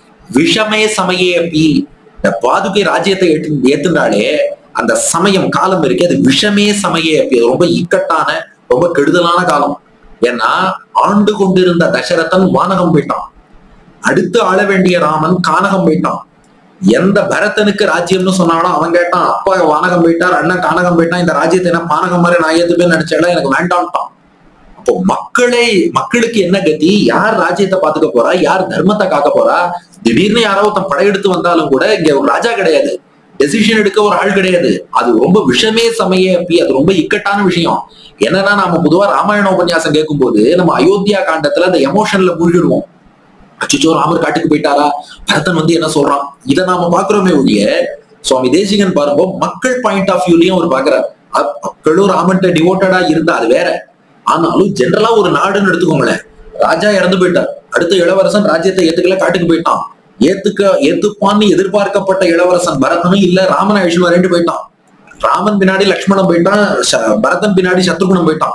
விஷமே சமயே அப்படி இந்த பாதுகை ராஜ்யத்தை ஏற்று ஏத்துனாலே அந்த சமயம் காலம் இருக்கு, அது விஷமே சமயே அப்படி, ரொம்ப இக்கட்டான ரொம்ப கெடுதலான காலம். ஏன்னா ஆண்டு கொண்டிருந்த தசரதன் வானகம் போயிட்டான், அடுத்து ஆள வேண்டிய ராமன் கானகம் போயிட்டான். எந்த பரதனுக்கு ராஜ்யம்னு சொன்னாலும் அவன் கேட்டான், அப்பா வானகம் போயிட்டார், அண்ணன் கானகம் போயிட்டான், இந்த ராஜ்யத்தை என்ன பானகம் மாதிரி நான் ஏத்துமே நினைச்சாலும் எனக்கு வேண்டான்ட்டான். அப்போ மக்களே மக்களுக்கு என்ன கதி? யார் ராஜ்யத்தை பாத்துக்க போறா, யார் தர்மத்தை காக்க போறா? திடீர்னு யாரோ ஒருத்தன் படையெடுத்து வந்தாலும் கூட இங்க ஒரு ராஜா கிடையாது, டெசிஷன் எடுக்க ஒரு ஆள் கிடையாது. அது ரொம்ப விஷமே சமய அப்படி, அது ரொம்ப இக்கட்டான விஷயம். என்னன்னா நாம பொதுவா ராமாயண உபன்யாசம் கேட்கும் போது நம்ம அயோத்தியா காண்டத்துல அந்த எமோஷன்ல மூழ்கிடுவோம். அச்சுச்சோ ராமர் காட்டுக்கு போயிட்டாரா, பரதன் வந்து என்ன சொல்றான், இதை நாம பாக்குறோமே ஒழிய சுவாமி தேசிகன் பாருங்க மக்கள் பாயிண்ட் ஆஃப் வியூலயும் அவர் பாக்குறாரு. மக்களும் ராமன்ட்ட டிவோட்டடா இருந்தா அது வேற. ஆனாலும் ஜெனரலா ஒரு நாடுன்னு எடுத்துக்கோங்களேன், ராஜா இறந்து போயிட்டார். அடுத்த இளவரசன் ராஜ்யத்தை ஏத்துக்கல, காட்டுக்கு போயிட்டான். ஏத்துக்க ஏத்துப்பான்னு எதிர்பார்க்கப்பட்ட இளவரசன் பரதனும் இல்ல, ராமன் அழிச்சு வரேன்ட்டு போயிட்டான். ராமன் பின்னாடி லக்ஷ்மணன் போயிட்டான், பரதன் பின்னாடி சத்ருகுணன் போயிட்டான்.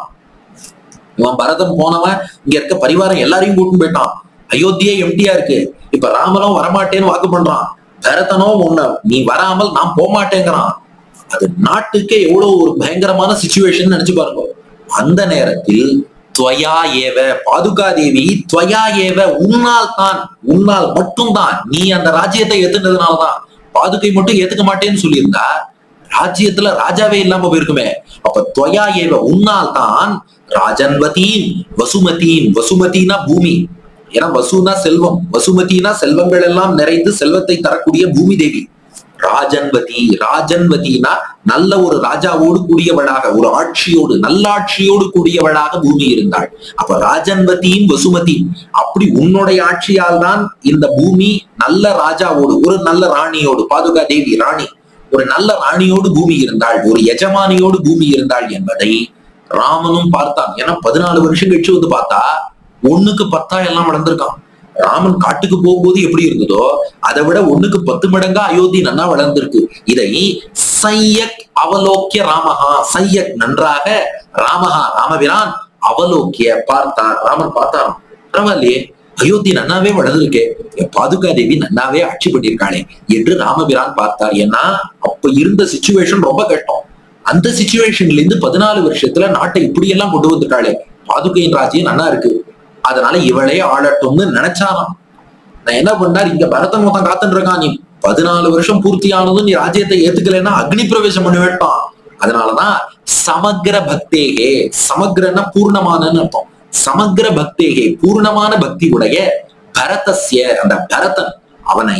இவன் பரதன் போனவன் இங்க இருக்க பரிவாரம் எல்லாரையும் கூட்டு போயிட்டான். அயோத்தியே எம்டியா இருக்கு. இப்ப ராமனும் வரமாட்டேன்னு வாக்கு பண்றான். பரதனோ உன்ன நீ வராமல் நான் போமாட்டேங்கிறான். அது நாட்டுக்கே எவ்வளவு ஒரு பயங்கரமான சிச்சுவேஷன் நினைச்சு பாருங்க. அந்த நேரத்தில் துவயா ஏவ பாதுகா தேவி துவயா ஏவ உன்னால் தான், உன்னால் மட்டும்தான், நீ அந்த ராஜ்யத்தை ஏத்துனதுனாலதான். பாதுகை மட்டும் ஏத்துக்க மாட்டேன்னு சொல்லியிருந்தா ராஜ்யத்துல ராஜாவே இல்லாம போயிருக்குமே. அப்ப துவயா ஏவ உன்னால் தான் ராஜன்வதீன் வசுமதீன், வசுமதினா பூமி, ஏன்னா வசுனா செல்வம், வசுமதினா செல்வங்கள் எல்லாம் நிறைந்து செல்வத்தை தரக்கூடிய பூமி தேவி. ராஜன்வதி, ராஜன்வதினா நல்ல ஒரு ராஜாவோடு கூடியவளாக, ஒரு ஆட்சியோடு நல்லாட்சியோடு கூடியவளாக பூமி இருந்தாள். அப்ப ராஜன்வதியும் வசுமதி, அப்படி உன்னுடைய ஆட்சியால் தான் இந்த பூமி நல்ல ராஜாவோடு, ஒரு நல்ல ராணியோடு, பாதுகா தேவி ராணி, ஒரு நல்ல ராணியோடு பூமி இருந்தாள், ஒரு எஜமானியோடு பூமி இருந்தாள் என்பதை ராமனும் பார்த்தான். ஏன்னா பதினாலு வருஷம் கழிச்சு வந்து பார்த்தா ஒண்ணுக்கு பத்தா எல்லாம் வளர்ந்திருக்கான். ராமன் காட்டுக்கு போகும்போது எப்படி இருந்ததோ அதை விட ஒண்ணுக்கு பத்து மடங்கா அயோத்தி நன்னா வளர்ந்திருக்கு. இதை சையக் அவலோக்கிய ராமஹா, சையக் நன்றாக, ராமஹா ராமபிரான் அவலோக்கிய பார்த்தார். ராமன் பார்த்தாராம், பரவாயில்லையே அயோத்தி நன்னாவே வளர்ந்திருக்கே, பாதுகா தேவி நன்னாவே ஆட்சி பண்ணியிருக்காளே என்று ராமபிரான் பார்த்தார். ஏன்னா அப்ப இருந்த சிச்சுவேஷன் ரொம்ப கஷ்டம். அந்த சிச்சுவேஷன்ல இருந்து பதினாலு வருஷத்துல நாட்டை இப்படி எல்லாம் கொண்டு வந்துட்டாளே, பாதுகையின் ராஜ்யம் நன்னா இருக்கு, அதனால இவளே ஆளட்டும்னு நினைச்சாராம். நான் என்ன பண்ணார், இங்க பரதன் மொத்தம் காத்துட்டு இருக்கான், நீ பதினாலு வருஷம் பூர்த்தி ஆனதும் நீ ராஜ்யத்தை ஏத்துக்கலைன்னா அக்னி பிரவேசம் பண்ணி வேட்டான். அதனாலதான் சமக்ர பக்தேகே, சமக்ரன்னா பூர்ணமானன்னு அர்த்தம், சமக்ர பக்தேகே பூர்ணமான பக்தி உடைய பரதஸ்ய, அந்த பரதன் அவனை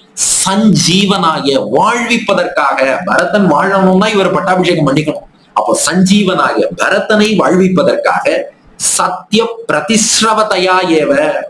சஞ்சீவனாய வாழ்விப்பதற்காக, பரதன் வாழணும்னா இவர் பட்டாபிஷேகம் பண்ணிக்கணும். அப்போ சஞ்சீவனாய பரதனை வாழ்விப்பதற்காக சத்திய பிரதிஸ்ரவதையா ஏவ,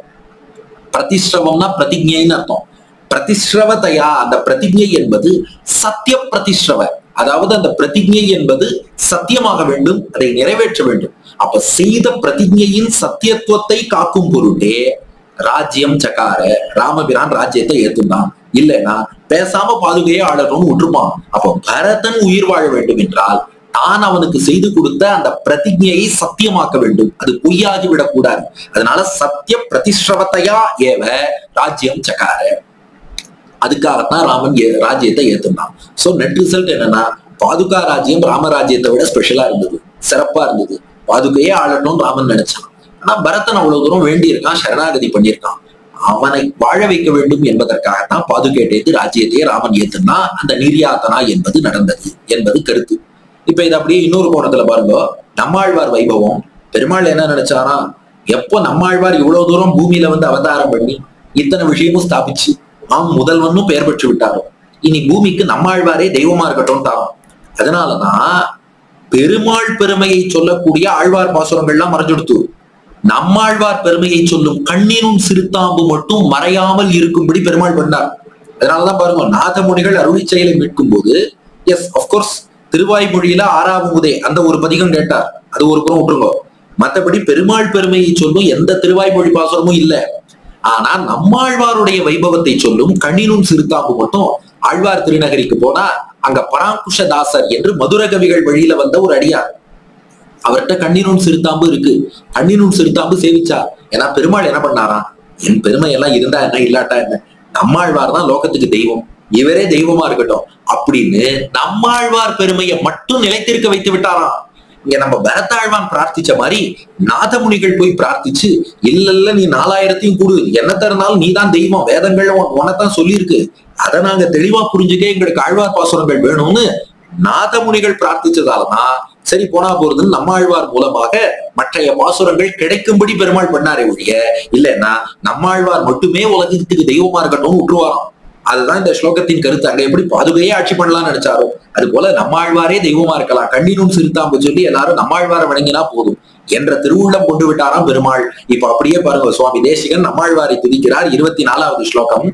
பிரதிஸ்ரவம்னா பிரதிஜைன்னு அர்த்தம். பிரதிஸ்ரவதையா, அந்த பிரதிஜை என்பது சத்திய பிரதிஸ்ரவ, அதாவது அந்த பிரதிஜை என்பது சத்தியமாக வேண்டும், அதை நிறைவேற்ற வேண்டும். அப்ப செய்த பிரதிஜையின் சத்தியத்துவத்தை காக்கும் பொருட்டே ராஜ்யம் சகார, ராமபிரான் ராஜ்யத்தை ஏத்துந்தான். இல்லைன்னா பேசாம பாதுகையை ஆளணும்னு விட்டுருப்பான். அப்போ பரதன் உயிர் வாழ வேண்டும் என்றால் தான் அவனுக்கு செய்து கொடுத்த அந்த பிரதிஜையை சத்தியமாக்க வேண்டும், அது பொய்யாகி விடக்கூடாது. அதனால சத்திய பிரதிஸ்ரவத்தையா ஏவ ராஜ்யம் சகார, அதுக்காகத்தான் ராமன் ராஜ்யத்தை ஏத்துனான். சோ நெட் ரிசல்ட் என்னன்னா பாதுகா ராஜ்யம் ராமராஜ்யத்தை விட ஸ்பெஷலா இருந்தது, சிறப்பா இருந்தது. பாதுகையே ஆளணும்னு ராமன் நினைச்சான். ஆனா பரதன் அவ்வளவு தூரம் வேண்டி இருக்கான், சரணாகதி பண்ணியிருக்கான். அவனை வாழ வைக்க வேண்டும் என்பதற்காகத்தான் பாதுகேட்டேந்து ராஜ்யத்தையே ராமன் ஏத்துனா அந்த நிர்யாத்தனா என்பது நடந்தது என்பது கருத்து. இப்ப இது அப்படியே இன்னொரு கோணத்துல பாருங்க, நம்மாழ்வார் வைபவம். பெருமாள் என்ன நினைச்சாரா, எப்போ நம்மாழ்வார் இவ்வளவு தூரம் பூமியில வந்து அவதாரம் பண்ணி இத்தனை விஷயமும் ஸ்தாபிச்சு ஆம் முதல்வனும் பெயர் பெற்று விட்டாரோ, இனி பூமிக்கு நம்மாழ்வாரே தெய்வமா இருக்கட்டும் தாரோம். அதனாலதான் பெருமாள் பெருமையை சொல்லக்கூடிய ஆழ்வார் பாசுரங்கள்லாம் மறைஞ்சுடுத்து, நம்மாழ்வார் பெருமையை சொல்லும் கண்ணினும் சிறுத்தாம்பு மட்டும் மறையாமல் இருக்கும்படி பெருமாள் பண்ணார். அதனாலதான் பாருங்க, நாதமுனிகள் அருளி செயலை மீட்கும் போது எஸ் அப்கோர்ஸ் திருவாய்மொழியில ஆறாவது அந்த ஒரு பதிகம் கேட்டார், அது ஒரு புறம் விட்டுருங்க. மற்றபடி பெருமாள் பெருமையை சொல்லும் எந்த திருவாய்மொழி பாசுரமும் இல்லை. ஆனா நம்மாழ்வாருடைய வைபவத்தை சொல்லும் கண்ணினும் சிறுத்தாம்பு மட்டும் ஆழ்வார் திருநகரிக்கு போனா அங்க பராங்குஷதாசர் என்று மதுர கவிகள் வழியில வந்த ஒரு அடியார், அவர்கிட்ட கண்ணினும் சிறுத்தாம்பு இருக்கு. கண்ணினும் சிறுத்தாம்பு சேவிச்சா. ஏன்னா பெருமாள் என்ன பண்ணாராம், என் பெருமை எல்லாம் இருந்தா என்ன இல்லாட்டா என்ன, நம்மாழ்வார் தான் லோகத்துக்கு தெய்வம், இவரே தெய்வமா இருக்கட்டும் அப்படின்னு நம்மாழ்வார் பெருமையை மட்டும் நிலைத்திருக்க வைத்து விட்டாராம். இங்க நம்ம பரதாழ்வான் பிரார்த்திச்ச மாதிரி நாதமுனிகள் போய் பிரார்த்திச்சு, இல்ல இல்ல நீ நாலாயிரத்தையும் கூடு, என்ன தருனாலும் நீ தான் தெய்வம், வேதங்கள் உனத்தான் சொல்லியிருக்கு, அதை நாங்க தெளிவா புரிஞ்சுக்க எங்களுக்கு ஆழ்வார் பாசுரங்கள் வேணும்னு நாதமுனிகள் பிரார்த்திச்சதாலதான் சரி போனா போறதுன்னு நம்மாழ்வார் மூலமாக மற்றைய பாசுரங்கள் கிடைக்கும்படி பெருமாள் பண்ணாரே ஒழிய, இல்லைன்னா நம்மாழ்வார் மட்டுமே உலகத்துக்கு தெய்வமா இருக்கட்டும் விட்டுருவாராம். அதுதான் இந்த ஸ்லோகத்தின் கருத்து. அங்க எப்படி பாதுகையே ஆட்சி பண்ணலாம்னு நினைச்சாரோ அது போல நம்மாழ்வாரே தெய்வமா இருக்கலாம், கண்ணினும் சிறுத்தாம்பு சொல்லி எல்லாரும் நம்மாழ்வாரை வணங்கினா போதும் என்ற திருவுள்ளம் கொண்டு விட்டாராம் பெருமாள். இப்ப அப்படியே பாருங்க, சுவாமி தேசிகன் நம்மாழ்வாரை துதிக்கிறார். இருபத்தி நாலாவது ஸ்லோகம்,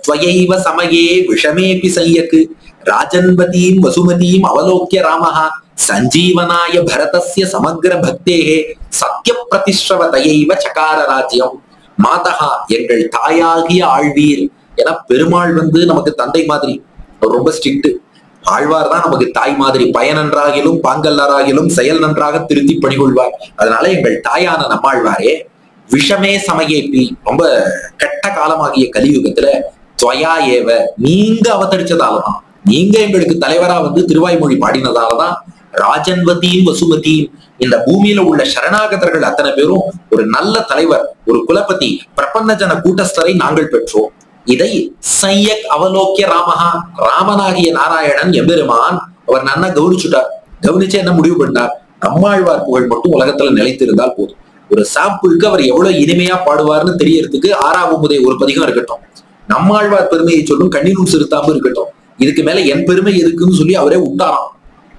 மாதஸ்த்வயைவ சமயே விஷமேபி சையக்கு ராஜன்வதீம் வசுமதீம் அவலோக்கிய ராமஹா சஞ்சீவனாய பரதஸ்ய சமக்ர பக்தேகே சத்திய பிரதிஷ்டவதையைவ சகார ராஜ்யம். மாதகா எங்கள் தாயாகிய ஆழ்வீர். ஏன்னா பெருமாள் வந்து நமக்கு தந்தை மாதிரி, ரொம்ப ஸ்ட்ரிக்ட். ஆழ்வார் தான் நமக்கு தாய் மாதிரி. பயன் நன்றாகிலும் பாங்கல்லராகிலும் செயல் நன்றாக திருத்தி பணிகொள்வார். அதனால எங்கள் தாயான நம்மாழ்வாரே விஷமே சமயேப்பி, ரொம்ப கெட்ட காலமாகிய கலியுகத்துல துவயா ஏவ நீங்க அவதரிச்சதாலதான், நீங்க எங்களுக்கு தலைவரா வந்து திருவாய்மொழி பாடினதாலதான் ராஜன்வதியும் வசுமதியும் இந்த பூமியில உள்ள சரணாகதர்கள் அத்தனை பேரும் ஒரு நல்ல தலைவர், ஒரு குலபதி பிரபன்ன ஜன கூட்டஸ்தரை நாங்கள் பெற்றோம். இதை சையக் அவலோக்கிய ராமஹா, ராமனாகிய நாராயணன் எம்பெருமான் அவர் நன்னா கவனிச்சுட்டார். கவனிச்சு என்ன முடிவு பண்ணார்? நம்மாழ்வார் புகழ் மட்டும் உலகத்துல நிலைத்திருந்தால் போதும். ஒரு சாம்பிளுக்கு அவர் எவ்வளவு இனிமையா பாடுவார்னு தெரியறதுக்கு ஆறாவது முதல் ஒரு பதிகம் இருக்கட்டும், நம்மாழ்வார் பெருமையை சொல்லும் கண்ணினும் சிறுத்தாம்பு இருக்கட்டும், இதுக்கு மேல என் பெருமை இருக்குன்னு சொல்லி அவரே விட்டாராம்.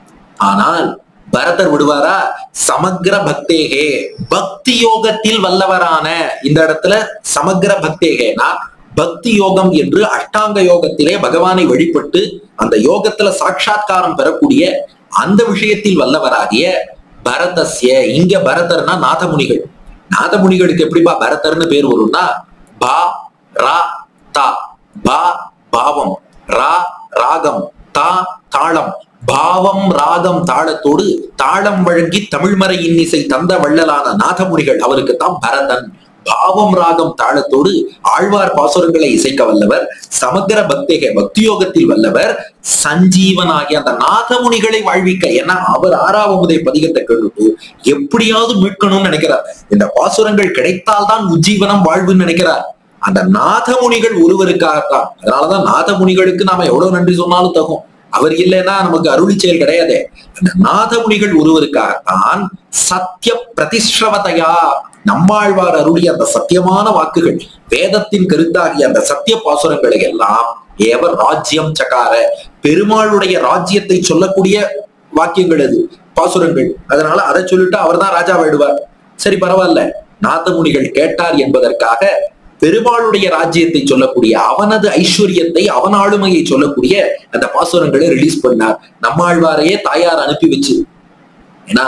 ஆனால் பரதர் விடுவாரா? சமக்ர பக்தேகே, பக்தி யோகத்தில் வல்லவரான. இந்த இடத்துல சமக்ர பக்தேகேனா பக்தி யோகம் என்று அஷ்டாங்க யோகத்திலே பகவானை வழிபட்டு அந்த யோகத்துல சாட்சாத்காரம் பெறக்கூடிய அந்த விஷயத்தில் வல்லவராகிய பரதஸ்ய. இங்க பரதர்னா நாதமுனிகள். நாதமுனிகளுக்கு எப்படிப்பா பரதர்னு பேர் வரும்னா, பா ரா தா, பா பாவம், ரா ராகம், தா தாளம். பாவம் ராகம் தாளத்தோடு தாளம் வழங்கி தமிழ்மறை இன்னிசை தந்த வள்ளலான நாதமுனிகள், அவருக்கு தான் பரதன். பாவம் ராகம் தாளத்தோடு ஆழ்வார் பாசுரங்களை இசைக்க வல்லவர், சமக்ர பக்தேக பக்தியோகத்தில் வல்லவர், சஞ்சீவனாகிய அந்த நாதமுனிகளை வாழ்விக்க. ஏன்னா அவர் ஆறாவது பதிகத்தை கேட்டு எப்படியாவது மீட்கணும்னு நினைக்கிறார். இந்த பாசுரங்கள் கிடைத்தால்தான் உஜ்ஜீவனம் வாழ்வுன்னு நினைக்கிறார். அந்த நாதமுனிகள் ஒருவருக்காகத்தான். அதனாலதான் நாதமுனிகளுக்கு நாம எவ்வளவு நன்றி சொன்னாலும் தகும். அவர் இல்லைன்னா நமக்கு அருளி செயல் கிடையாது. அந்த நாதமுனிகள் ஒருவருக்காகத்தான் சத்திய பிரதிஷ்டவதையா, நம்மாழ்வார் அருளிய அந்த சத்தியமான வாக்குகள், வேதத்தின் கருத்தாகிய அந்த சத்திய பாசுரங்களை எல்லாம் ஏவர் ராஜ்யம் சகார, பெருமாளுடைய ராஜ்யத்தை சொல்லக்கூடிய வாக்கியங்கள் அது, பாசுரங்கள். அதனால அதை சொல்லிட்டு அவர் தான் ராஜா வேடுவார். சரி பரவாயில்ல, நாதமுனிகள் கேட்டார் என்பதற்காக பெருமாளுடைய ராஜ்யத்தை சொல்லக்கூடிய, அவனது ஐஸ்வர்யத்தை, அவன் ஆளுமையை சொல்லக்கூடிய அந்த பாசுரங்களை ரிலீஸ் பண்ணார். நம்மாழ்வாரையே தாயார் அனுப்பி வச்சு. ஏன்னா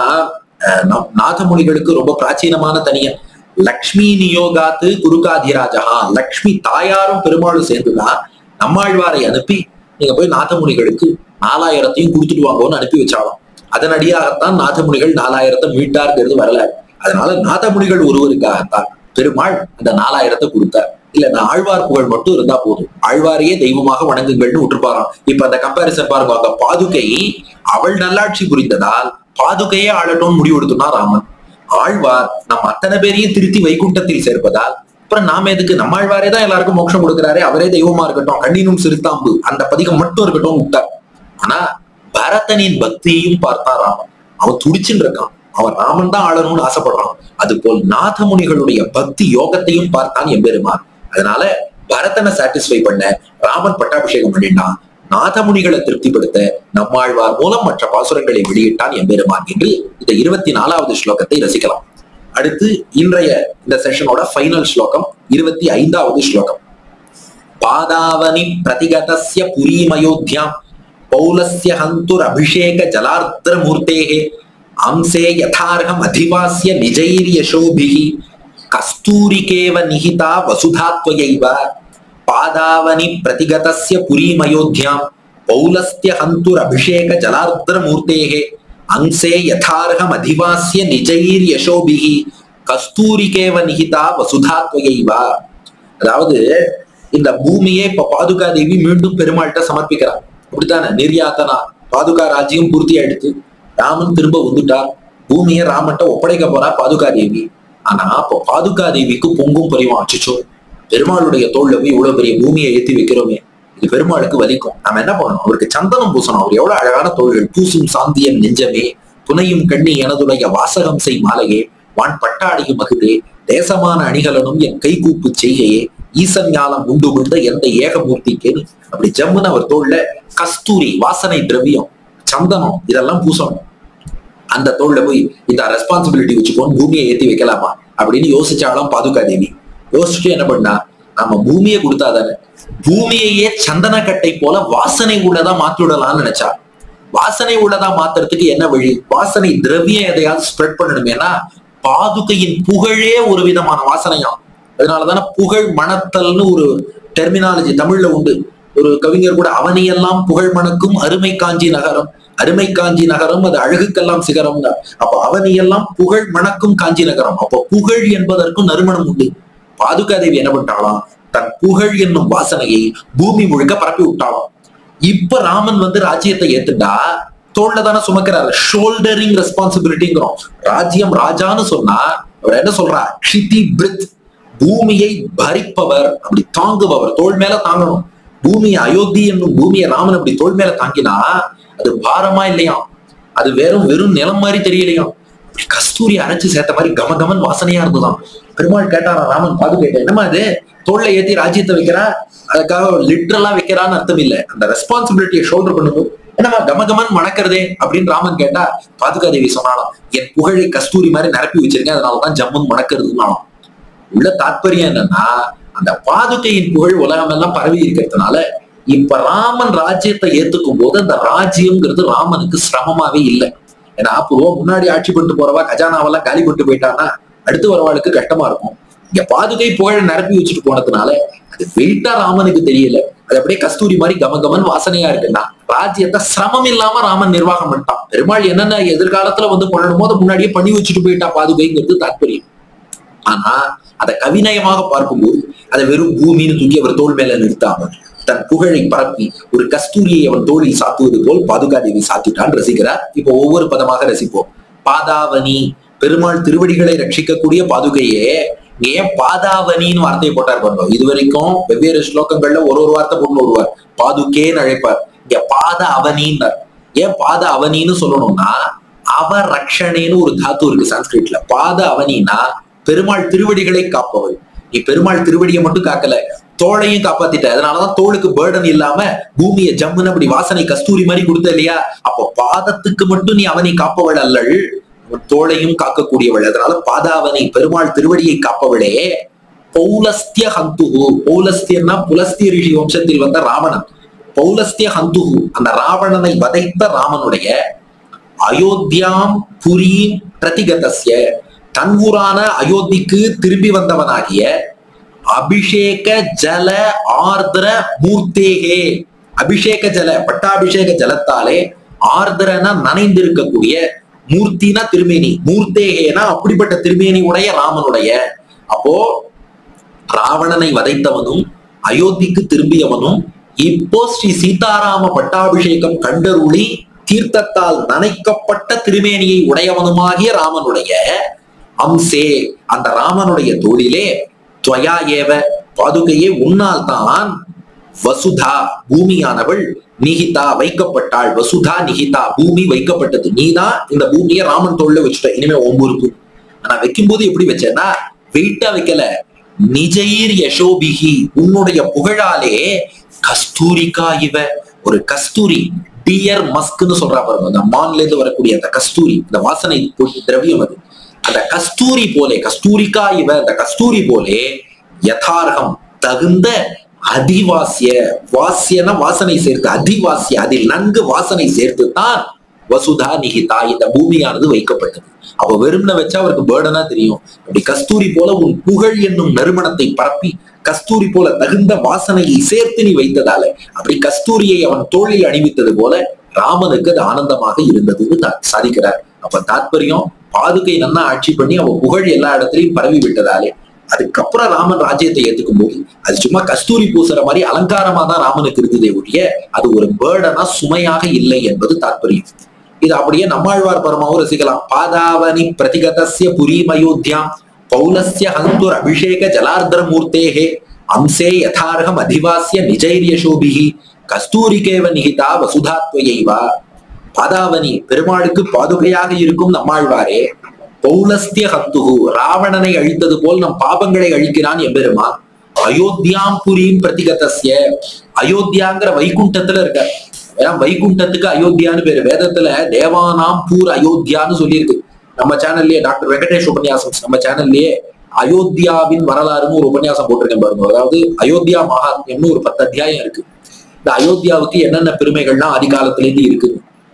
நாதமுனிகளுக்கு ரொம்ப பிராச்சீனமான தனியன் லக்ஷ்மி நியோகாத்து குருகாதிராஜா, லக்ஷ்மி தாயாரும் பெருமாளும் சேர்ந்துதான் நம்மாழ்வாரை அனுப்பி நீங்க போய் நாதமுனிகளுக்கு நாலாயிரத்தையும் கொடுத்துட்டு வாங்கன்னு அனுப்பி வச்சாலும். அதன் அடியாகத்தான் நாதமுனிகள் நாலாயிரத்தை மீட்டார்ங்கிறது வரலாறு. அதனால நாதமுனிகள் ஒருவருக்காகத்தான் பெருமாள் அந்த நாலாயிரத்தை கொடுத்தார். இல்ல நான் ஆழ்வார் புகழ் மட்டும் இருந்தா போதும், ஆழ்வாரையே தெய்வமாக வணங்குங்கள்னு விட்டுருப்பாராம். இப்ப அந்த கம்பாரிசன் பாருங்க, அந்த பாதுகை அவள் நல்லாட்சி புரிந்ததால் பாதுகையே ஆளட்டும் முடிவு எடுத்துனா ராமன். ஆழ்வார் நம்ம அத்தனை பேரையும் திருத்தி வைகுண்டத்தில் சேர்ப்பதால் அப்புறம் நாம எதுக்கு, நம்மாழ்வாரே தான் எல்லாருக்கும் மோட்சம் கொடுக்கிறாரே, அவரே தெய்வமா இருக்கட்டும், கண்ணினும் சிறுத்தாம்பு அந்த பதிகம் மட்டும் இருக்கட்டும் விட்டார். ஆனா பரதனின் பக்தியையும் பார்த்தா ராமன், அவன் துடிச்சுன்னு இருக்கான், அவன் ராமன் தான் ஆளணும்னு ஆசைப்படுறான். அது போல் நாதமுனிகளுடைய பக்தி யோகத்தையும் பார்த்தான் எம்பெருமான். அதனால பரதனை சாட்டிஸ்ஃபை பண்ண ராமன் பட்டாபிஷேகம் பண்ணிட்டான். நாதமுனிகளை திருப்திப்படுத்த நம்மாழ்வார் மூலம் மற்ற பாசுரங்களை வெளியிட்டான் எம்பெருமான் என்று இந்த இருபத்தி நாலாவது ஸ்லோகத்தை ரசிக்கலாம். அடுத்து இன்றைய இந்த செஷனோட ஃபைனல் ஸ்லோகம் இருபத்தி ஐந்தாவது ஸ்லோகம். பாதாவனி பிரதிகதஸ்ய புரீமயோத்யாம் பௌலஸ்ய ஹந்துர் அபிஷேக ஜலார்த்ர மூர்த்தேஹே அம்சே யதார்ஹம் அதிவாஸ்ய நிஜைர் யசோபிஹி கஸ்தூரிகேவ நிஹிதா வசுதாத்வயைவ. பாதாவனி பிரதிகதஸ்ய புரீமயோத்யாம் பௌலஸ்ய ஹந்துர் அபிஷேக ஜலார்த்ர மூர்த்தேஹே அம்சே யதார்ஹம் அதிவாஸ்ய நிஜைர் யசோபிஹி கஸ்தூரிகேவ நிஹிதா வசுதாத்வயைவ. அதாவது இந்த பூமியே இப்ப பாதுகா தேவி மீண்டும் பெருமாள்கிட்ட சமர்ப்பிக்கிறார். அப்படித்தானே? நிர்யாத்தனா பாதுகா ராஜ்யம் பூர்த்தி ஆயிடுத்து, ராமன் திரும்ப வந்துட்டார், பூமியை ராமன்ட்ட ஒப்படைக்க போறா பாதுகா தேவி. ஆனா அப்ப பாதுகா தேவிக்கு பொங்கும் புரியும், அச்சுச்சோ பெருமாளுடைய தோல்ல போய் இவ்வளவு பெரிய பூமியை ஏத்தி வைக்கிறோமே, இது பெருமாளுக்கு வலிக்கும், நம்ம என்ன பண்ணணும், அவருக்கு சந்தனம் பூசணும். அவர் எவ்வளவு அழகான தோள்கள், பூசும் சாந்தியன் நெஞ்சமே துணையும் கண்ணி எனதுடைய வாசகம் செய் மாலையே வான் பட்டாடியும் மகுதே தேசமான அணிகலனும் என் கைகூப்பு செய்கையே ஈசன் ஞாலம் உண்டு கொண்ட எந்த ஏகமூர்த்திக்கேன்னு அப்படி ஜம்முன்னு அவர் தோல்ல கஸ்தூரி வாசனை திரவியம் சந்தனம் இதெல்லாம் பூசணும். அந்த தோல்ல போய் இந்த ரெஸ்பான்சிபிலிட்டி வச்சுக்கோன்னு பூமியை ஏத்தி வைக்கலாமா அப்படின்னு யோசிச்சாலும் பாதுகா தேவி. யோசிச்சுட்டு என்ன பண்ணா, நம்ம பூமியை கொடுத்தாதானே பூமியையே சந்தன கட்டை போல வாசனை உள்ளதா மாற்றி விடலாம்னு நினைச்சா. வாசனை உள்ளதா மாத்துறதுக்கு என்ன வழி? வாசனை திரவியம் எதையாவது ஸ்ப்ரெட் பண்ணணுமேனா பாதுகையின் புகழே ஒரு விதமான வாசனையாம். அதனாலதானே புகழ் மணத்தல்னு ஒரு டெர்மினாலஜி தமிழ்ல உண்டு. ஒரு கவிஞர் கூட அவனையெல்லாம் புகழ் மணக்கும் அருமை காஞ்சி நகரம், அருமை காஞ்சி நகரம் அது அழகுக்கெல்லாம் சிகரம். அப்ப அவனையெல்லாம் புகழ் மணக்கும் காஞ்சி நகரம். அப்ப புகழ் என்பதற்கும் நறுமணம் உண்டு. பாதுகாதேவி என்ன பண்ணிட்டாலாம், தன் புகழ் என்னும் வாசனையை பூமி முழுக்க பரப்பி விட்டாலும். இப்ப ராமன் வந்து ராஜ்யத்தை ஏத்துட்டா தோல்ல தானே சுமக்கிறாரு, ஷோல்டரிங் ரெஸ்பான்சிபிலிட்டிங்கிறோம். ராஜ்யம் ராஜான்னு சொன்னா அவர் என்ன சொல்றா, க்ஷிதி பிரித், பூமியை பறிப்பவர், அப்படி தாங்குபவர், தோல் மேல தாங்கணும். பூமியை அயோத்தி என்னும் பூமியை ராமன் அப்படி தோல் மேல தாங்கினா அது பாரமா இல்லையா, அது வெறும் வெறும் நிலம் மாதிரி தெரியலையா, கஸ்தூரி அரைச்சு சேர்த்த மாதிரி கம கமன் வாசனையா இருந்ததாம். பெருமாள் கேட்டாரா ராமன் பாதுகாட்ட, என்னமா இது தோல்ல ஏத்தி ராஜ்யத்தை வைக்கிறா, அதுக்காக லிட்டரலா வைக்கிறான்னு அர்த்தம் இல்லை, அந்த ரெஸ்பான்சிபிலிட்டியை ஷோல்டர் பண்ணும்போது என்னமா கமகமன் மணக்கிறதே அப்படின்னு ராமன் கேட்டா பாதுகாதேவி சொன்னாலும், என் புகழை கஸ்தூரி மாதிரி நிரப்பி வச்சிருக்கேன், அதனாலதான் ஜம்முன் மணக்கிறதுனாலும். உள்ள தாற்பயம் என்னன்னா, அந்த பாதுகையின் புகழ் உலகம் எல்லாம் பரவி இருக்கிறதுனால இப்ப ராமன் ராஜ்யத்தை ஏத்துக்கும் போது அந்த ராஜ்யம்ங்கிறது ராமனுக்கு சிரமமாவே இல்லை. ஏன்னா அப்போ முன்னாடி ஆட்சி பண்ணிட்டு போறவா கஜானாவெல்லாம் காலி பண்ணிட்டு போயிட்டான்னா அடுத்து வரவாளுக்கு கஷ்டமா இருக்கும். இங்க பாதுகை புகழ நிரப்பி வச்சுட்டு போனதுனால அது வெயிட்டா ராமனுக்கு தெரியல, அது அப்படியே கஸ்தூரி மாதிரி கமகமன் வாசனையா இருக்குன்னா ராஜ்யத்தை சிரமம் இல்லாம ராமன் நிர்வாகம் பண்ணிட்டான். பெருமாள் என்னென்ன எதிர்காலத்துல வந்து பண்ணணுமோ அதை முன்னாடியே பண்ணி வச்சுட்டு போயிட்டா பாதுகைங்கிறது தாற்பயம். ஆனா அதை கவிநயமாக பார்க்கும்போது அதை வெறும் பூமின்னு தூக்கி அவர் தோல் மேல நிறுத்தாம தன் புகழை பரப்பி ஒரு கஸ்தூரியை அவன் தோளில் சாத்துவது போல் பாதுகாதேவி சாத்திட்டான் ரசிக்கிறார். இப்போ ஒவ்வொரு பதமாக ரசிப்போம். பாதாவனி, பெருமாள் திருவடிகளை ரட்சிக்கக்கூடிய பாதுகையே ஏன் பாதாவனின்னு வார்த்தையை போட்டார் பாருங்க. இது வரைக்கும் வெவ்வேறு ஸ்லோகங்கள்ல ஒரு ஒரு வார்த்தை போட்டு வருவார், பாதுகேன்னு அழைப்பார், இங்க பாத அவனின்னார். ஏன் பாத அவனின்னு சொல்லணும்னா அவ ரக்ஷணேன்னு ஒரு தாத்து இருக்கு சான்ஸ்கிரிட்ல. பாத அவனின்னா பெருமாள் திருவடிகளை காப்பவள். நீ பெருமாள் திருவடியை மட்டும் காக்கல, தோளையும் காப்பாத்திட்ட, அதனாலதான் தோளுக்கு பேர்டன் இல்லாம பூமியை ஜம்முன்னு அப்படி வாசனை கஸ்தூரி மாதிரி கொடுத்த இல்லையா. அப்போ பாதத்துக்கு மட்டும் நீ அவனை காப்பவள் அல்லள், தோளையும் காக்கக்கூடியவள். அதனால பாதாவனை, பெருமாள் திருவடியை காப்பவளே. பௌலஸ்திய ஹந்துகு, பௌலஸ்தியன்னா புலஸ்திய ரிஷி வம்சத்தில் வந்த ராவணன். பௌலஸ்திய ஹந்துகு, அந்த ராவணனை வதைத்த ராமனுடைய அயோத்தியாம் புரி பிரதிகதஸ்ய, தன் ஊரான அயோத்திக்கு திரும்பி வந்தவனாகிய அபிஷேக ஜல ஆர்திர மூர்த்தேகே, அபிஷேக ஜல பட்டாபிஷேக ஜலத்தாலே ஆர்திரனா நனைந்திருக்கக்கூடிய, மூர்த்தினா திருமேனி, மூர்த்தேகேனா அப்படிப்பட்ட திருமேனி உடைய ராமனுடைய. அப்போ ராவணனை வதைத்தவனும் அயோத்திக்கு திரும்பியவனும் இப்போ ஸ்ரீ சீதாராம பட்டாபிஷேகம் கண்டருளி தீர்த்தத்தால் நனைக்கப்பட்ட திருமேனியை உடையவனுமாகிய ராமனுடைய அம்சே, அந்த ராமனுடைய தோளிலே துவயா ஏவ, பாதுகையே உன்னால் தான் வசுதா பூமியானவள் நிகிதா வைக்கப்பட்டாள். வசுதா நிகிதா, பூமி வைக்கப்பட்டது, நீதான் இந்த பூமியை ராமன் தோல்ல வச்சுட்ட, இனிமே ஒம்பொறுப்பு. ஆனா வைக்கும் போது எப்படி வச்சேன்னா வெயிட்டா வைக்கல, நிஜைர் யசோபிகி, உன்னுடைய புகழாலே கஸ்தூரிகா இவ, ஒரு கஸ்தூரி டியர் மஸ்க்னு சொல்றா பாருங்க, அந்த மான்ல இருந்து வரக்கூடிய அந்த கஸ்தூரி, இந்த வாசனை திரவியம், அது அந்த கஸ்தூரி போலே, கஸ்தூரிக்கா இவ, அந்த கஸ்தூரி போலே யதார்கம் தகுந்த அதிவாசிய, வாசியன வாசனை சேர்த்து, அதிவாசிய அதில் நன்கு வாசனை சேர்த்து தான் வசுதா நிகிதா இந்த பூமியானது வைக்கப்பட்டது. அப்ப வெறும்ன வச்சா அவருக்கு பேர்டனா தெரியும். அப்படி கஸ்தூரி போல உன் புகழ் என்னும் நறுமணத்தை பரப்பி கஸ்தூரி போல தகுந்த வாசனையை சேர்த்து நீ வைத்ததால, அப்படி கஸ்தூரியை அவன் தோளில் அணிவித்தது போல ராமனுக்கு அது ஆனந்தமாக இருந்ததுன்னு சாதிக்கிறார். அப்ப தாற்பயம் பாதுகை நன்னா ஆட்சி பண்ணி அவன் புகழ் எல்லா இடத்துலையும் பரவி விட்டதாலே அதுக்கப்புறம் ராமன் ராஜ்யத்தை ஏத்துக்கும் போது அது சும்மா கஸ்தூரி பூசுற மாதிரி அலங்காரமா தான் ராமனுக்கு இருந்ததே ஒழிய அது ஒரு பேர்டனா சுமையாக இல்லை என்பது தாற்பயம். இது அப்படியே நம்மாழ்வார் பரமாவும் ரசிக்கலாம். பாதாவனி பிரதிகதஸ்ய புரீம் அயோத்தியாம் பௌலஸ்ய ஹந்துர் அபிஷேக ஜலார்தர மூர்த்தேகே அம்சே யதார்கம் அதிவாசிய நிஜைரிய சோபிகி கஸ்தூரிகேவ நிகிதா வசுதாத்வயைவா. பாதாவனி பெருமாளுக்கு பாதுகையாக இருக்கும் நம்மாழ்வாரே, பௌலஸ்திய ஹந்துகு ராவணனை அழித்தது போல் நம் பாபங்களை அழிக்கிறான் எம்பெருமான். அயோத்தியாம் புரீம் பிரதிகதஸ்ய, அயோத்தியாங்கிற வைகுண்டத்துல இருக்க, ஏன்னா வைகுண்டத்துக்கு அயோத்தியான்னு பேரு. வேதத்துல தேவானாம் பூர் அயோத்தியான்னு சொல்லியிருக்கு. நம்ம சேனல்லயே டாக்டர் வெங்கடேஷ் உபன்யாசம் நம்ம சேனல்லயே அயோத்தியாவின் வரலாறுன்னு ஒரு உபன்யாசம் போட்டிருக்கேன் பாருங்க. அதாவது அயோத்தியா மகாத்மியம்னு ஒரு பத்து அத்தியாயம் இருக்கு. இந்த அயோத்தியாவுக்கு என்னென்ன பெருமைகள்லாம் அதிகாலத்திலேருந்து இருக்குது.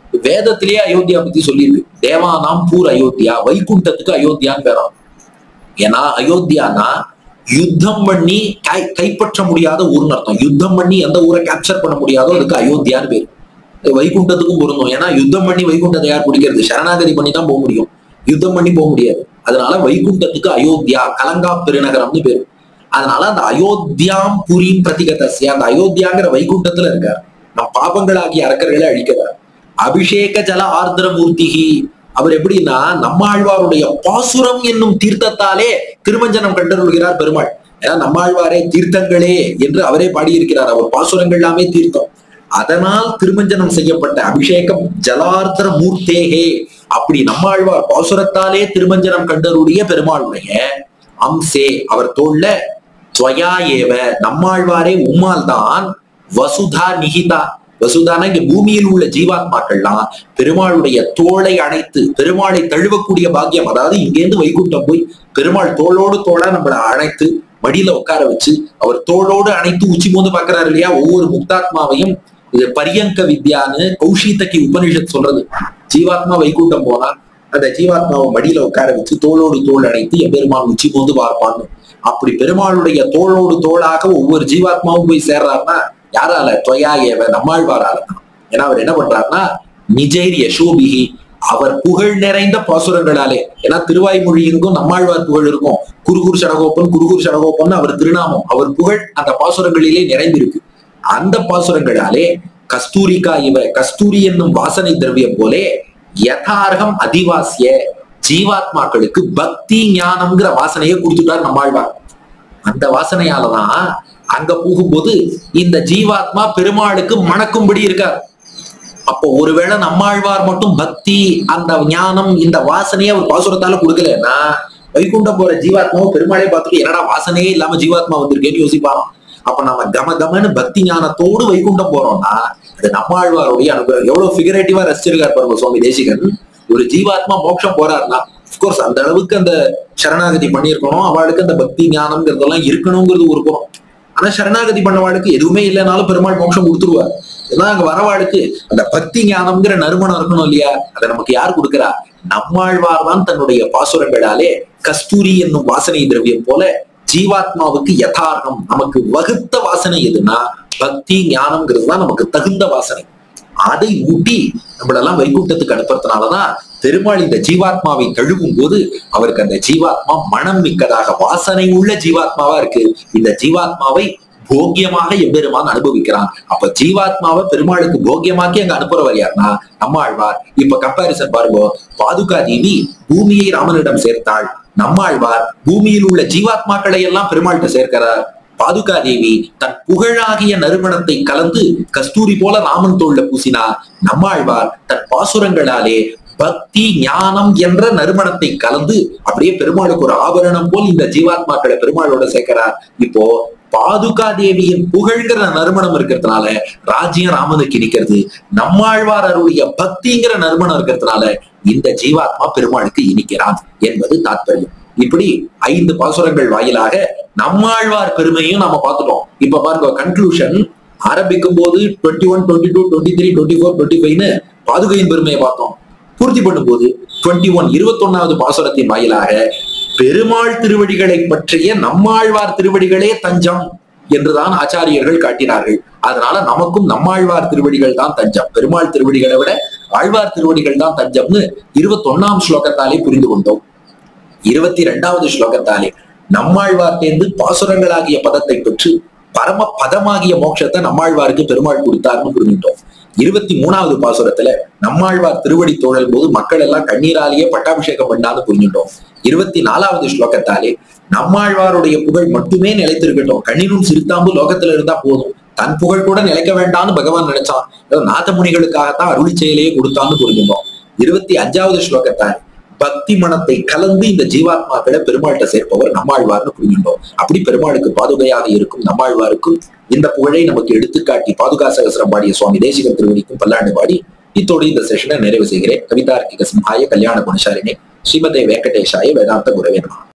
வேதத்திலேயே அயோத்தியா பத்தி சொல்லியிருக்கு. தேவானாம் பூர் அயோத்தியா, வைகுண்டத்துக்கு அயோத்தியான்னு பேரும். ஏன்னா அயோத்தியானா யுத்தம் பண்ணி கை கைப்பற்ற முடியாத ஊர்னு அர்த்தம். யுத்தம் பண்ணி எந்த ஊரை கேப்சர் பண்ண முடியாதோ அதுக்கு அயோத்தியான்னு பேரு. வைகுண்டத்துக்கும் பொருந்தும். ஏன்னா யுத்தம் பண்ணி வைகுண்டத்தை யார் பிடிக்கிறது? சரணாகதி பண்ணி தான் போக முடியும், யுத்தம் பண்ணி போக முடியாது. அதனால வைகுண்டத்துக்கு அயோத்தியா, கலங்கா பெருநகரம்னு பேரு. அதனால அந்த அயோத்தியாம் புரியும் பிரதிகதசியா, அந்த அயோத்தியாங்கிற வைகுண்டத்துல இருக்கார். நம் பாபங்களாகிய அரக்கர்களை அழிக்கிறார். அபிஷேக ஜல ஆர்திர மூர்த்திகி, அவர் எப்படின்னா நம்மாழ்வாருடைய பாசுரம் என்னும் தீர்த்தத்தாலே திருமஞ்சனம் கண்டருள்கிறார் பெருமாள். ஏன்னா நம்மாழ்வாரே தீர்த்தங்களே என்று அவரே பாடியிருக்கிறார். அவர் பாசுரங்கள் எல்லாமே தீர்த்தம். அதனால் திருமஞ்சனம் செய்யப்பட்ட அபிஷேகம் ஜலார்த்தர மூர்த்தேகே, அப்படி நம்மாழ்வார் பாசுரத்தாலே திருமஞ்சனம் கண்டருடைய பெருமாளுடைய அம்சே, அவர் தோல்ல துவயா ஏவ, நம்மாழ்வாரே உம்மால் தான் வசுதா நிகிதா, வசுதான இங்க பூமியில் உள்ள ஜீவாத்மாக்கள்லாம் பெருமாளுடைய தோளை அணைத்து பெருமாளை தழுவக்கூடிய பாக்கியம். அதாவது இங்கேருந்து வைகுண்டம் போய் பெருமாள் தோளோடு தோளா நம்மளை அணைத்து மடியில உட்கார வச்சு அவர் தோளோடு அணைத்து உச்சி மோந்து பாக்குறாரு இல்லையா? ஒவ்வொரு முக்தாத்மாவையும் இது பரியங்க வித்யான்னு கௌஷிதகி உபனிஷத் சொல்றது. ஜீவாத்மா வைகுண்டம் போனா அந்த ஜீவாத்மாவை மடியில உட்கார வச்சு தோளோடு தோல் அணைத்து எம்பெருமான் உச்சி மோந்து பார்ப்பான்னு. அப்படி பெருமாளுடைய தோளோடு தோளாக ஒவ்வொரு ஜீவாத்மாவும் போய் சேர்றாருன்னா யாரால? துவயா ஏவ, நம்மாழ்வாரால தான். ஏன்னா அவர் என்ன பண்றாருன்னா நிஜைர் யசோபிகி, அவர் புகழ் நிறைந்த பாசுரங்களாலே. ஏன்னா திருவாய்மொழி இருக்கும், நம்மாழ்வார் புகழ் இருக்கும். குருகூர் சடகோப்பன் குருகூர் சடகோப்பன் அவர் திருநாமம், அவர் புகழ் அந்த பாசுரங்களிலே நிறைந்திருக்கு. அந்த பாசுரங்களாலே கஸ்தூரிகா இவ, கஸ்தூரி என்னும் வாசனை திரவியம் போலே யதார்கம் அதிவாசிய ஜீவாத்மாக்களுக்கு பக்தி ஞானம்ங்கிற வாசனையை கொடுத்துட்டார் நம்மாழ்வார். அந்த வாசனையாலதான் அங்க போகும்போது இந்த ஜீவாத்மா பெருமாளுக்கு மணக்கும்படி இருக்கார். அப்போ ஒருவேளை நம்மாழ்வார் மட்டும் பக்தி அந்த ஞானம் இந்த வாசனையை அவர் பாசுரத்தால கொடுக்கலன்னா வைகுண்டம் போற ஜீவாத்மாவும் பெருமாளே பார்த்துட்டு என்னடா வாசனையே இல்லாம ஜீவாத்மா வந்திருக்கேன்னு யோசிப்பாங்க. அப்ப நம்ம கம கமன்னு பக்தி ஞானத்தோடு வைகுண்டம் போறோம்னா அது நம்மாழ்வாருடைய அனுகிரகம். எவ்வளவு பிகரேட்டிவா ரசிச்சிருக்காரு பாருங்க சுவாமி தேசிகன். ஒரு ஜீவாத்மா மோட்சம் போறாருன்னா அப்கோர்ஸ் அந்த அளவுக்கு அந்த சரணாகதி பண்ணியிருக்கணும், அவளுக்கு அந்த பக்தி ஞானம்ங்கிறதெல்லாம் இருக்கணுங்கிறது ஒரு புறம். ஆனா சரணாகதி பண்ணவாளுக்கு எதுவுமே இல்லைனாலும் பெருமாள் மோட்சம் கொடுத்துருவார். ஏன்னா அங்க வரவாளுக்கு அந்த பக்தி ஞானம்ங்கிற நறுமணம் இருக்கணும் இல்லையா? அதை நமக்கு யார் கொடுக்கிறா? நம்மாழ்வார் தான் தன்னுடைய பாசுரங்களாலே கஸ்தூரி என்னும் வாசனை திரவியம் போல ஜீவாத்மாவுக்கு யதார்த்தம் நமக்கு வகுத்த வாசனை எதுனா பக்தி ஞானம்ங்கிறது தான் நமக்கு தகுந்த வாசனை. அதை ஊட்டி நம்மளெல்லாம் வைகுண்டத்துக்கு அனுப்புறதுனாலதான் பெருமாள் இந்த ஜீவாத்மாவை தழுவும் போது அவருக்கு அந்த ஜீவாத்மா மனம் மிக்கதாக வாசனை உள்ள ஜீவாத்மாவா இருக்கு. இந்த ஜீவாத்மாவை போக்கியமாக எம்பெருமான் அனுபவிக்கிறான். அப்ப ஜீவாத்மாவை பெருமாளுக்கு போக்கியமாக்கி அங்க அனுப்புறவர் யாருன்னா நம்மாழ்வார். இப்ப கம்பாரிசன் பாருங்க, பாதுகா தேவி பூமியை ராமனிடம் சேர்த்தாள், நம்மாழ்வார் பூமியில் உள்ள ஜீவாத்மாக்களை எல்லாம் பெருமாள்கிட்ட சேர்க்கிறார். பாதுகா தேவி தன் புகழாகிய நறுமணத்தை கலந்து கஸ்தூரி போல ராமன் தோல்ல பூசினார். நம்மாழ்வார் தன் பாசுரங்களாலே பக்தி ஞானம் என்ற நறுமணத்தை கலந்து அப்படியே பெருமாளுக்கு ஒரு ஆபரணம் போல் இந்த ஜீவாத்மாக்களை பெருமாளோட சேர்க்கிறார். இப்போ பாதுகா தேவியின் புகழ்கிற நறுமணம் இருக்கிறதுனால ராஜ்யம் ராமனுக்கு இனிக்கிறது. நம்மாழ்வார் அருடைய பக்திங்கிற நறுமணம் இருக்கிறதுனால இந்த ஜீவாத்மா பெருமாளுக்கு இனிக்கிறான் என்பது தாத்பரியம். இப்படி ஐந்து பாசுரங்கள் வாயிலாக நம்மாழ்வார் பெருமையும் நாம பார்த்துட்டோம். இப்ப பாருங்க கன்க்ளூஷன் ஆரம்பிக்கும் போது twenty one twenty two twenty three twenty four twenty ஃபைவ்னு பாதுகையின் பெருமையை பார்த்தோம். பூர்த்தி பண்ணும் போது டுவெண்ட்டி ஒன் இருபத்தி ஒன்னாவது பாசுரத்தின் வாயிலாக பெருமாள் திருவடிகளை பற்றிய நம்மாழ்வார் திருவடிகளே தஞ்சம் என்றுதான் ஆச்சாரியர்கள் காட்டினார்கள். அதனால நமக்கும் நம்மாழ்வார் திருவடிகள் தான் தஞ்சம், பெருமாள் திருவடிகளை விட ஆழ்வார் திருவடிகள் தான் தஞ்சம்னு இருபத்தி ஒன்னாம் ஸ்லோகத்தாலே புரிந்து கொண்டோம். இருபத்தி இரண்டாவது ஸ்லோகத்தாலே நம்மாழ்வார் தேர்ந்து பாசுரங்களாகிய பதத்தை பெற்று பரம பதமாகிய மோட்சத்தை நம்மாழ்வாருக்கு பெருமாள் கொடுத்தார்னு புரிஞ்சுட்டோம். இருபத்தி மூணாவது பாசுரத்துல நம்மாழ்வார் திருவடி தோழல் போது மக்கள் எல்லாம் கண்ணீராலேயே பட்டாபிஷேகம் பண்ணான்னு புரிஞ்சுட்டோம். இருபத்தி நாலாவது ஸ்லோகத்தாலே நம்மாழ்வாருடைய புகழ் மட்டுமே நிலைத்திருக்கட்டும், கண்ணீரும் சிறுத்தாம்பு லோகத்துல இருந்தா போதும், தன் புகழ் கூட நிலைக்க வேண்டாம்னு பகவான் நினைச்சான், நாத முனிகளுக்காகத்தான் அருளி செயலையே கொடுத்தான்னு புரிஞ்சுட்டோம். இருபத்தி அஞ்சாவது ஸ்லோகத்தாலே பக்தி மனத்தை கலந்து இந்த ஜீவாத்மாக்களை பெருமாள்கிட்ட சேர்ப்பவர் நம்மாழ்வார்னு புரிஞ்சுட்டோம். அப்படி பெருமாளுக்கு பாதுகையாக இருக்கும் நம்மாழ்வாருக்கும் இந்த புகழை நமக்கு எடுத்துக்காட்டி பாதுகா சகஸ்ரம் பாடிய சுவாமி தேசிகன் திருவடிக்கும் பல்லாண்டு பாடி இத்தோடு இந்த செஷனை நிறைவு செய்கிறேன். கவிதார்க்கிக சிம்ஹாய கல்யாண குணசாலினே ஸ்ரீமதே வெங்கடேஷாய வேதாந்த குரவே நமः.